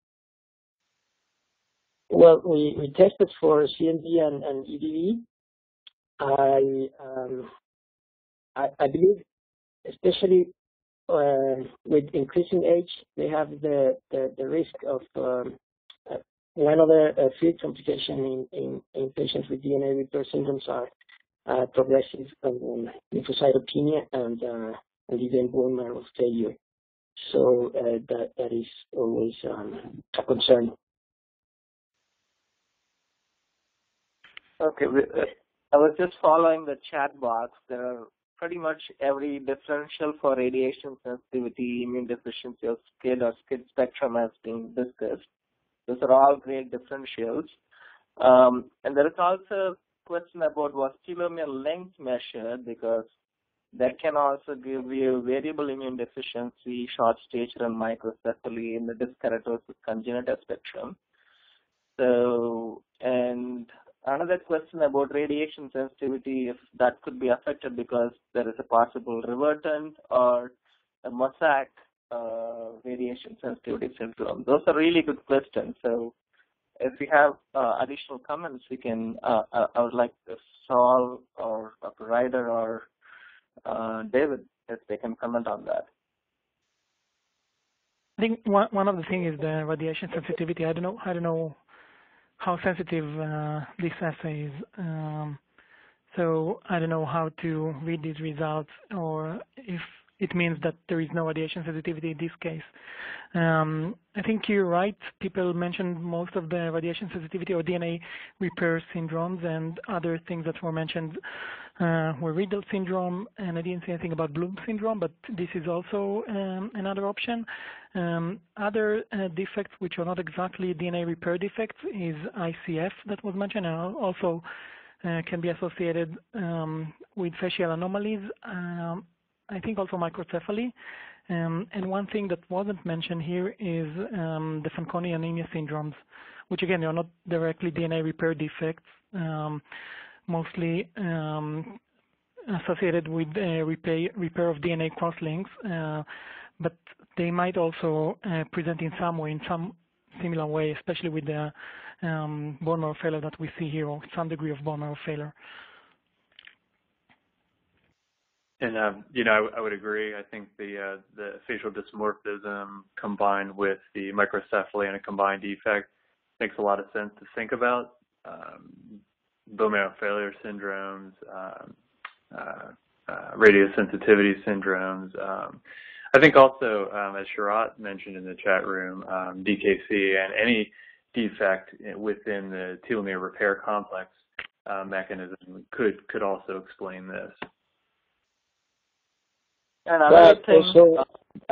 Well, we, we tested for C M V and, and E D V. I, um, I, I believe, especially uh, with increasing age, they have the, the, the risk of um, uh, one other uh, field complication in, in, in patients with D N A repair syndromes are uh, progressive um, lymphocytopenia and, uh, and even bone marrow failure. So uh, that, that is always um, a concern. Okay, uh, I was just following the chat box. There are pretty much every differential for radiation sensitivity, immune deficiency, or SCID or SCID spectrum has been discussed. Those are all great differentials. Um, and there is also a question about was telomere length measured, because that can also give you variable immune deficiency, short stature, and microcephaly in the dyskeratosis congenita spectrum. So, and another question about radiation sensitivity, if that could be affected because there is a possible revertant or a mosaic uh, radiation sensitivity syndrome? Those are really good questions. So if we have uh, additional comments, we can, uh, uh, I would like to Saul or Doctor Ryder or uh, David, if they can comment on that. I think one one of the things is the radiation sensitivity. I don't know. I don't know how sensitive uh, this assay is. Um, so I don't know how to read these results, or if it means that there is no radiation sensitivity in this case. Um, I think you're right. People mentioned most of the radiation sensitivity or D N A repair syndromes, and other things that were mentioned uh, were Riedel syndrome, and I didn't say anything about Bloom syndrome, but this is also um, another option. Um, other uh, defects which are not exactly D N A repair defects is I C F that was mentioned, and also uh, can be associated um, with facial anomalies. Um, I think also microcephaly. Um, and one thing that wasn't mentioned here is um, the Fanconi anemia syndromes, which again are not directly D N A repair defects, um, mostly um, associated with uh, repair, repair of D N A crosslinks, uh, but they might also uh, present in some way, in some similar way, especially with the um, bone marrow failure that we see here, or some degree of bone marrow failure. And um, you know, I, I would agree. I think the uh, the facial dysmorphism combined with the microcephaly and a combined defect makes a lot of sense to think about. Um, bone marrow failure syndromes, um, uh, uh, radiosensitivity syndromes. Um, I think also, um, as Sharat mentioned in the chat room, um, D K C and any defect within the telomere repair complex uh, mechanism could could also explain this. And another but thing, also, uh,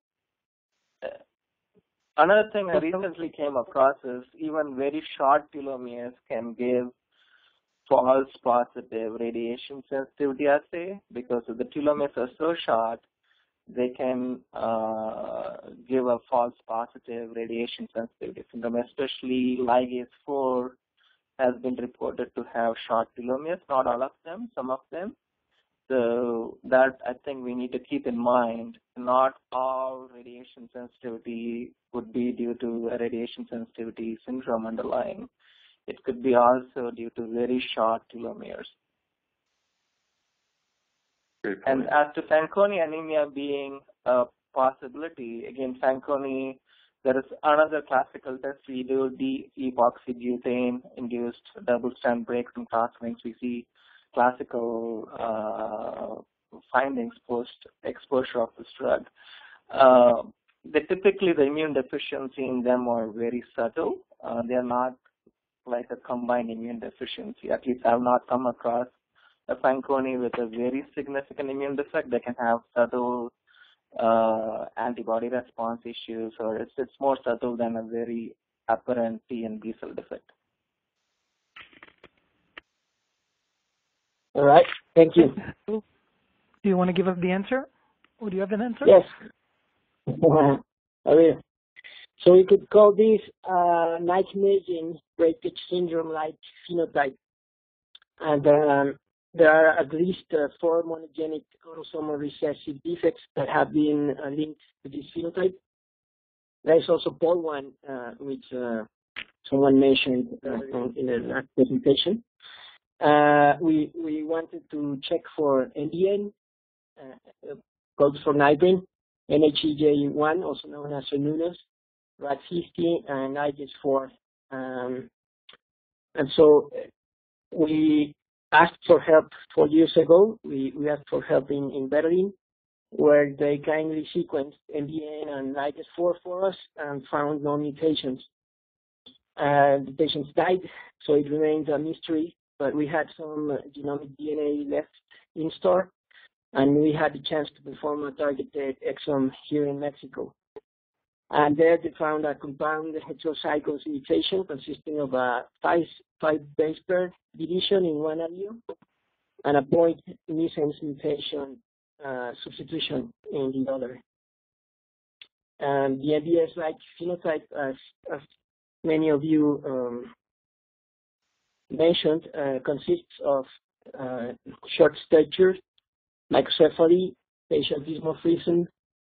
another thing I recently came across is even very short telomeres can give false positive radiation sensitivity assay, because if the telomeres are so short, they can uh, give a false positive radiation sensitivity syndrome. Especially ligase four has been reported to have short telomeres, not all of them, some of them. So that I think we need to keep in mind. Not all radiation sensitivity would be due to a radiation sensitivity syndrome underlying. It could be also due to very short telomeres. And as to Fanconi anemia being a possibility, again, Fanconi, there is another classical test we do, D-epoxybutane induced double-strand breaks and crosslinks. We see classical uh, findings post-exposure of this drug. Uh, they typically, the immune deficiency in them are very subtle. Uh, they are not like a combined immune deficiency. At least I have not come across a Fanconi with a very significant immune defect. They can have subtle uh, antibody response issues, or it's, it's more subtle than a very apparent T and B cell defect. all right, thank you. Do you want to give us the answer? Or do you have an answer? Yes. I will. So we could call this uh, night imaging breakage syndrome-like phenotype. And um, there are at least uh, four monogenic autosomal recessive defects that have been uh, linked to this phenotype. There is also P O L one, uh, which uh, someone mentioned uh, in the last presentation. Uh, we we wanted to check for N D N, uh, codes for nibrin, N H E J one, also known as Nunes, R A D fifty, and I G E S four. Um, and so we asked for help four years ago. We, we asked for help in, in Berlin, where they kindly sequenced N D N and I G E S four for us and found no mutations. Uh, the patients died, so it remains a mystery, but we had some genomic D N A left in store, and we had the chance to perform a targeted exome here in Mexico. And there they found a compound heterozygous mutation consisting of a five, five base pair deletion in one allele and a point missense mutation uh, substitution in the other. And the M D S-like phenotype, as, as many of you um, mentioned, uh, consists of uh, short stature, microcephaly, facial dysmorphism,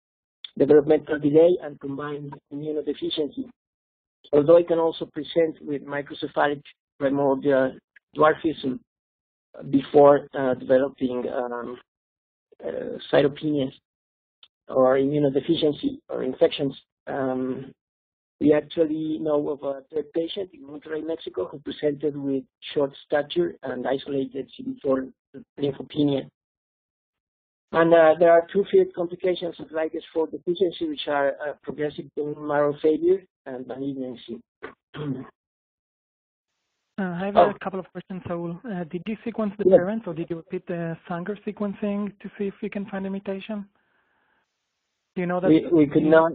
developmental delay and combined immunodeficiency. Although it can also present with microcephalic primordial dwarfism before uh, developing um, uh, cytopenias or immunodeficiency or infections. Um, we actually know of a third patient in Monterrey, Mexico, who presented with short stature and isolated C D four lymphopenia. And uh, there are two field complications of ligase four deficiency, which are uh, progressive bone marrow failure and malignancy. Uh, I have Oh. a couple of questions, Saul. Uh, did you sequence the Yes. parents, or did you repeat the Sanger sequencing to see if you can find a mutation? Do you know that? We, we could not.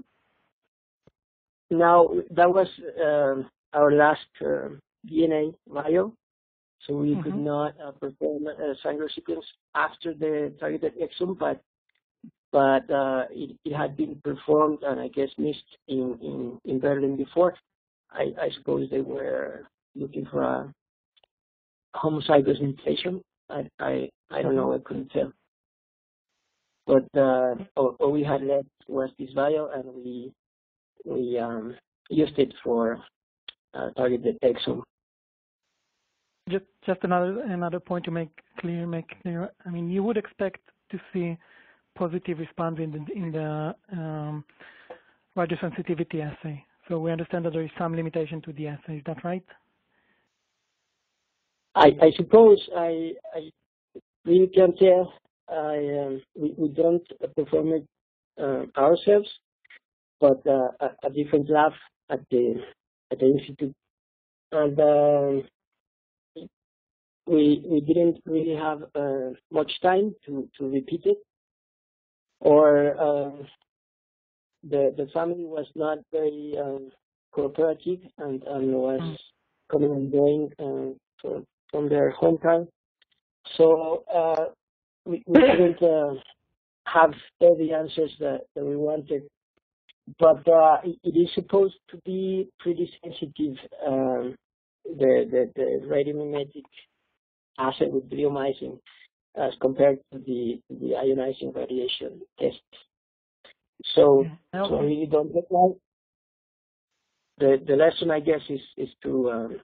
Now, that was um, our last uh, D N A bio, so we Mm-hmm. could not uh, perform a Sanger sequence after the targeted exome, but but uh, it, it had been performed and I guess missed in, in, in Berlin before. I, I suppose they were looking for a homozygous mutation. I, I, I don't know, I couldn't tell. But uh, all, all we had left was this bio, and we we um, used it for uh, targeted exome. Just, just another another point to make clear. Make clear. I mean, you would expect to see positive response in the in the um, radiosensitivity assay. So we understand that there is some limitation to the assay. Is that right? I, I suppose I, I really can't tell. I um, we, we don't perform it uh, ourselves, but uh, a, a different lab at the at the institute, and uh, we we didn't really have uh, much time to, to repeat it, or um, the the family was not very um, cooperative and, and was Mm. coming and going uh, from, from their hometown. So uh, we, we couldn't uh, have all the answers that, that we wanted. But uh, it, it is supposed to be pretty sensitive, um, the, the, the radiomimetic assay with bleomycin as compared to the, the ionizing radiation test. So, Yeah. so I really don't get why. The, the lesson, I guess, is, is to um,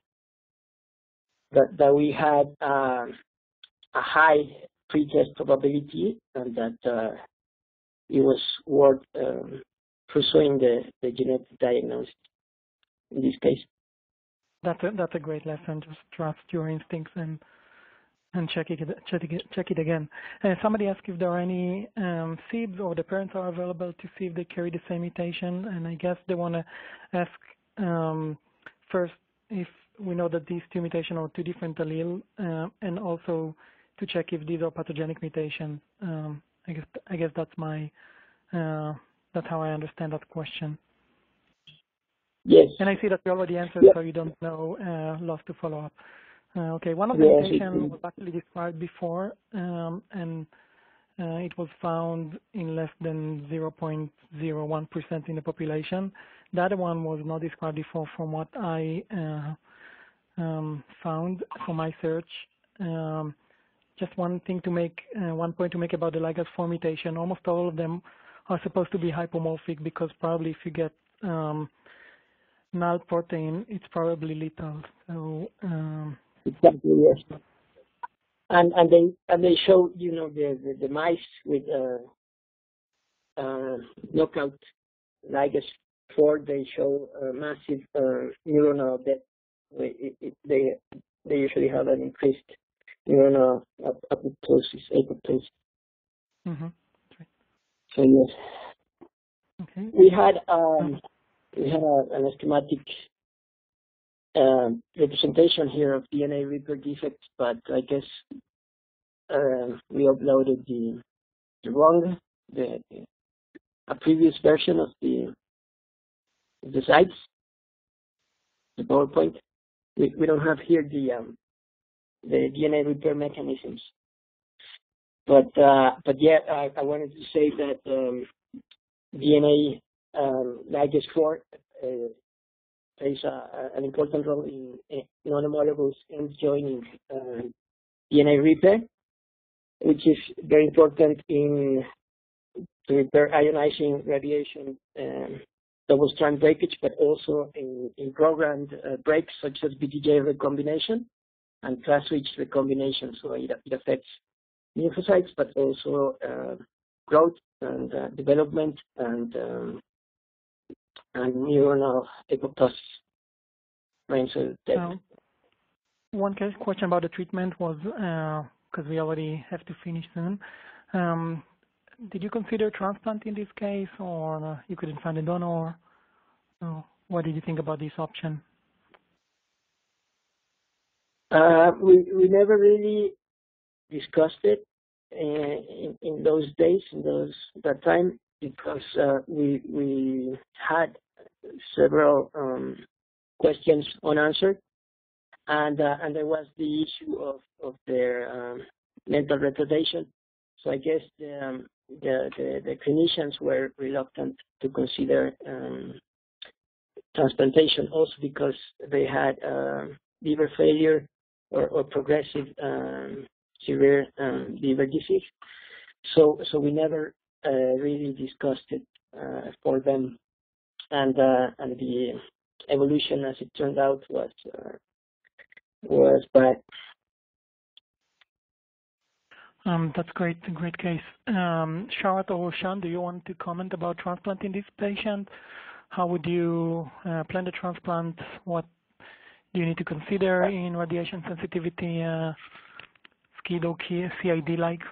that, that we had uh, a high pretest probability, and that uh, it was worth um, pursuing the, the genetic diagnosis in this case. That's a that's a great lesson. Just trust your instincts and and check it check it check it again. Uh, somebody asked if there are any um, seeds or the parents are available to see if they carry the same mutation, and I guess they want to ask um, first if we know that these two mutations are two different alleles, uh, and also to check if these are pathogenic mutations. Um, I guess I guess that's my uh, that's how I understand that question. Yes. And I see that you already answered, Yeah. so you don't know. Uh, lost to follow up. Uh, okay, one of the Yes, mutations it- was actually described before, um, and uh, it was found in less than zero point zero one percent in the population. The other one was not described before from what I uh, um, found from my search. Um, just one thing to make, uh, one point to make about the ligase four mutation, almost all of them are supposed to be hypomorphic because probably if you get um, null protein, it's probably lethal. So um, Exactly, yes. And and they and they show, you know, the the, the mice with uh, uh, knockout ligase four. They show uh, massive uh, neuronal death. They it, it, they they usually have an increased neuronal ap- apoptosis, apoptosis. mm-hmm. So yes, Okay. we had um we had a, an schematic um, representation here of D N A repair defects, but I guess uh, we uploaded the, the wrong, the, the a previous version of the of the sites, the PowerPoint. We we don't have here the um, the D N A repair mechanisms, but uh, but yeah, I, I wanted to say that um, D N A um, ligase four uh, plays a, an important role in, in non-homologous end joining uh, D N A repair, which is very important in to repair ionizing radiation um, double-strand breakage, but also in, in programmed uh, breaks such as B T J recombination and class switch recombination. So it, it affects lymphocytes, but also uh, growth and uh, development and um, and neuronal apoptosis. Brain cell death. Um, one question about the treatment was, because uh, we already have to finish soon, um, did you consider transplant in this case, or uh, you couldn't find a donor? So what did you think about this option? Uh, we, we never really discussed it in, in those days, in those that time, because uh, we we had several um, questions unanswered, and uh, and there was the issue of of their um, mental retardation. So I guess the, um, the the the clinicians were reluctant to consider um, transplantation, also because they had uh, liver failure or, or progressive um, severe um, liver disease. So so we never uh, really discussed it uh, for them, and uh, and the evolution, as it turned out, was uh, was bad. Um, that's great, a great case. Um, Charlotte or Sean, do you want to comment about transplanting this patient? How would you uh, plan the transplant? What do you need to consider in radiation sensitivity, uh, SCID, C I D-like?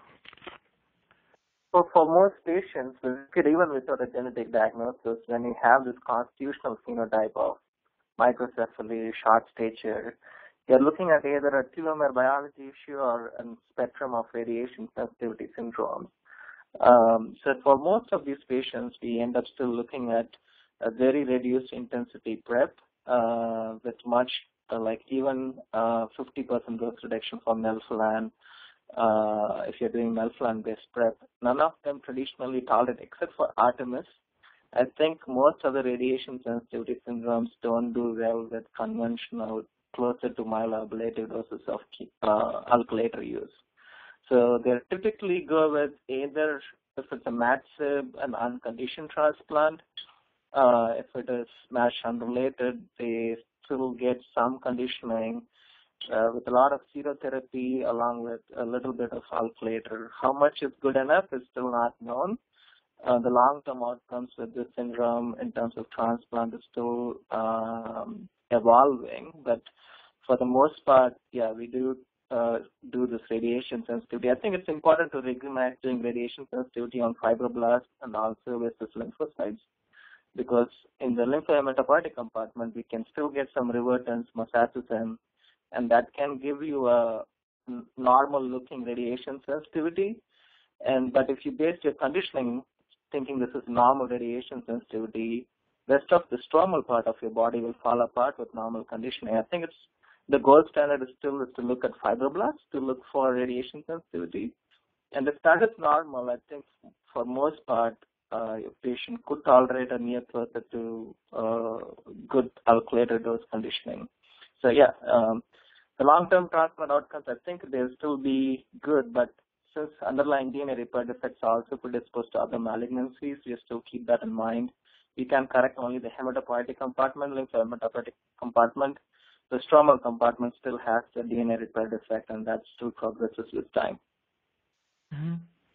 So for most patients, even without a genetic diagnosis, when you have this constitutional phenotype of microcephaly, short stature, you're looking at either a telomere biology issue or a spectrum of radiation sensitivity syndromes. Um, so for most of these patients, we end up still looking at a very reduced intensity PrEP uh, with much uh, like even uh, fifty percent dose reduction for melphalan. Uh, if you're doing melphalan-based PrEP, none of them traditionally tolerate except for Artemis. I think most of the radiation sensitivity syndromes don't do well with conventional closer to myeloablative doses of uh, alkylator use. So they typically go with either, if it's a MATSIB, an unconditioned transplant. Uh, if it is MASH unrelated, they still get some conditioning uh, with a lot of serotherapy along with a little bit of alkylator. How much is good enough is still not known. Uh, the long-term outcomes with this syndrome in terms of transplant is still um, evolving, but for the most part, yeah, we do uh, do this radiation sensitivity. I think it's important to recognize doing radiation sensitivity on fibroblasts and also with the lymphocytes, because in the lymphohematopoietic compartment, we can still get some revertance, mosaicism, and that can give you a normal-looking radiation sensitivity. And but if you base your conditioning thinking this is normal radiation sensitivity, rest of the stromal part of your body will fall apart with normal conditioning. I think it's the gold standard is still is to look at fibroblasts to look for radiation sensitivity. And if that is normal, I think for most part, uh, your patient could tolerate a near closer to uh, good alkylator dose conditioning. So yeah, um, the long-term transplant outcomes, I think they'll still be good, but since underlying D N A repair defects are also predisposed to other malignancies, we still keep that in mind. We can correct only the hematopoietic compartment, lymphohematopoietic compartment. The stromal compartment still has the D N A repair defect, and that still progresses with time. Mm-hmm.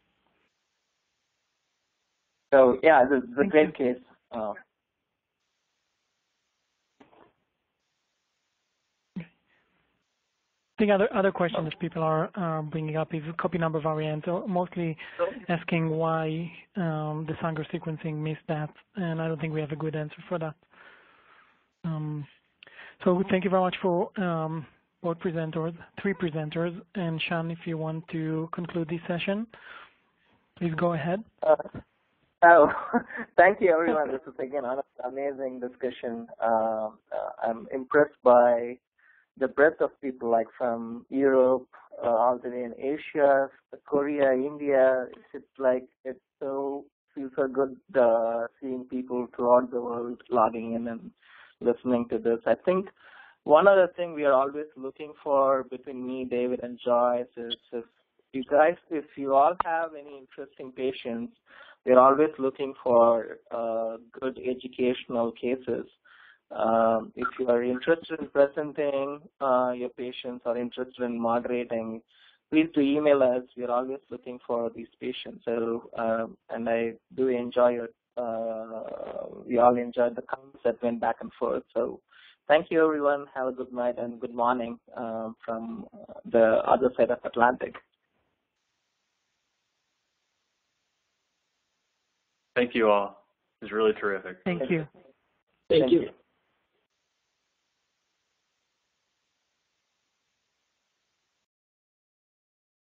So yeah, this is a great case. Uh, I think other other questions that people are uh, bringing up is copy number variant, so mostly asking why um, the Sanger sequencing missed that, and I don't think we have a good answer for that. Um, so thank you very much for um, both presenters, three presenters, and Sean, if you want to conclude this session, please go ahead. Uh, oh, thank you everyone. This is again an amazing discussion. Uh, uh, I'm impressed by the breadth of people, like from Europe, uh, all the way in Asia, Korea, India. It's like it's so feels so good uh, seeing people throughout the world logging in and listening to this. I think one other thing we are always looking for between me, David, and Joyce is if you guys, if you all have any interesting patients we're always looking for uh, good educational cases. Um, if you are interested in presenting uh, your patients or interested in moderating, please do email us. We're always looking for these patients. So, um, and I do enjoy it. Uh, we all enjoyed the comments that went back and forth. So, thank you, everyone. Have a good night and good morning uh, from the other side of Atlantic. Thank you all. It was really terrific. Thank you. Thank, Thank you. you.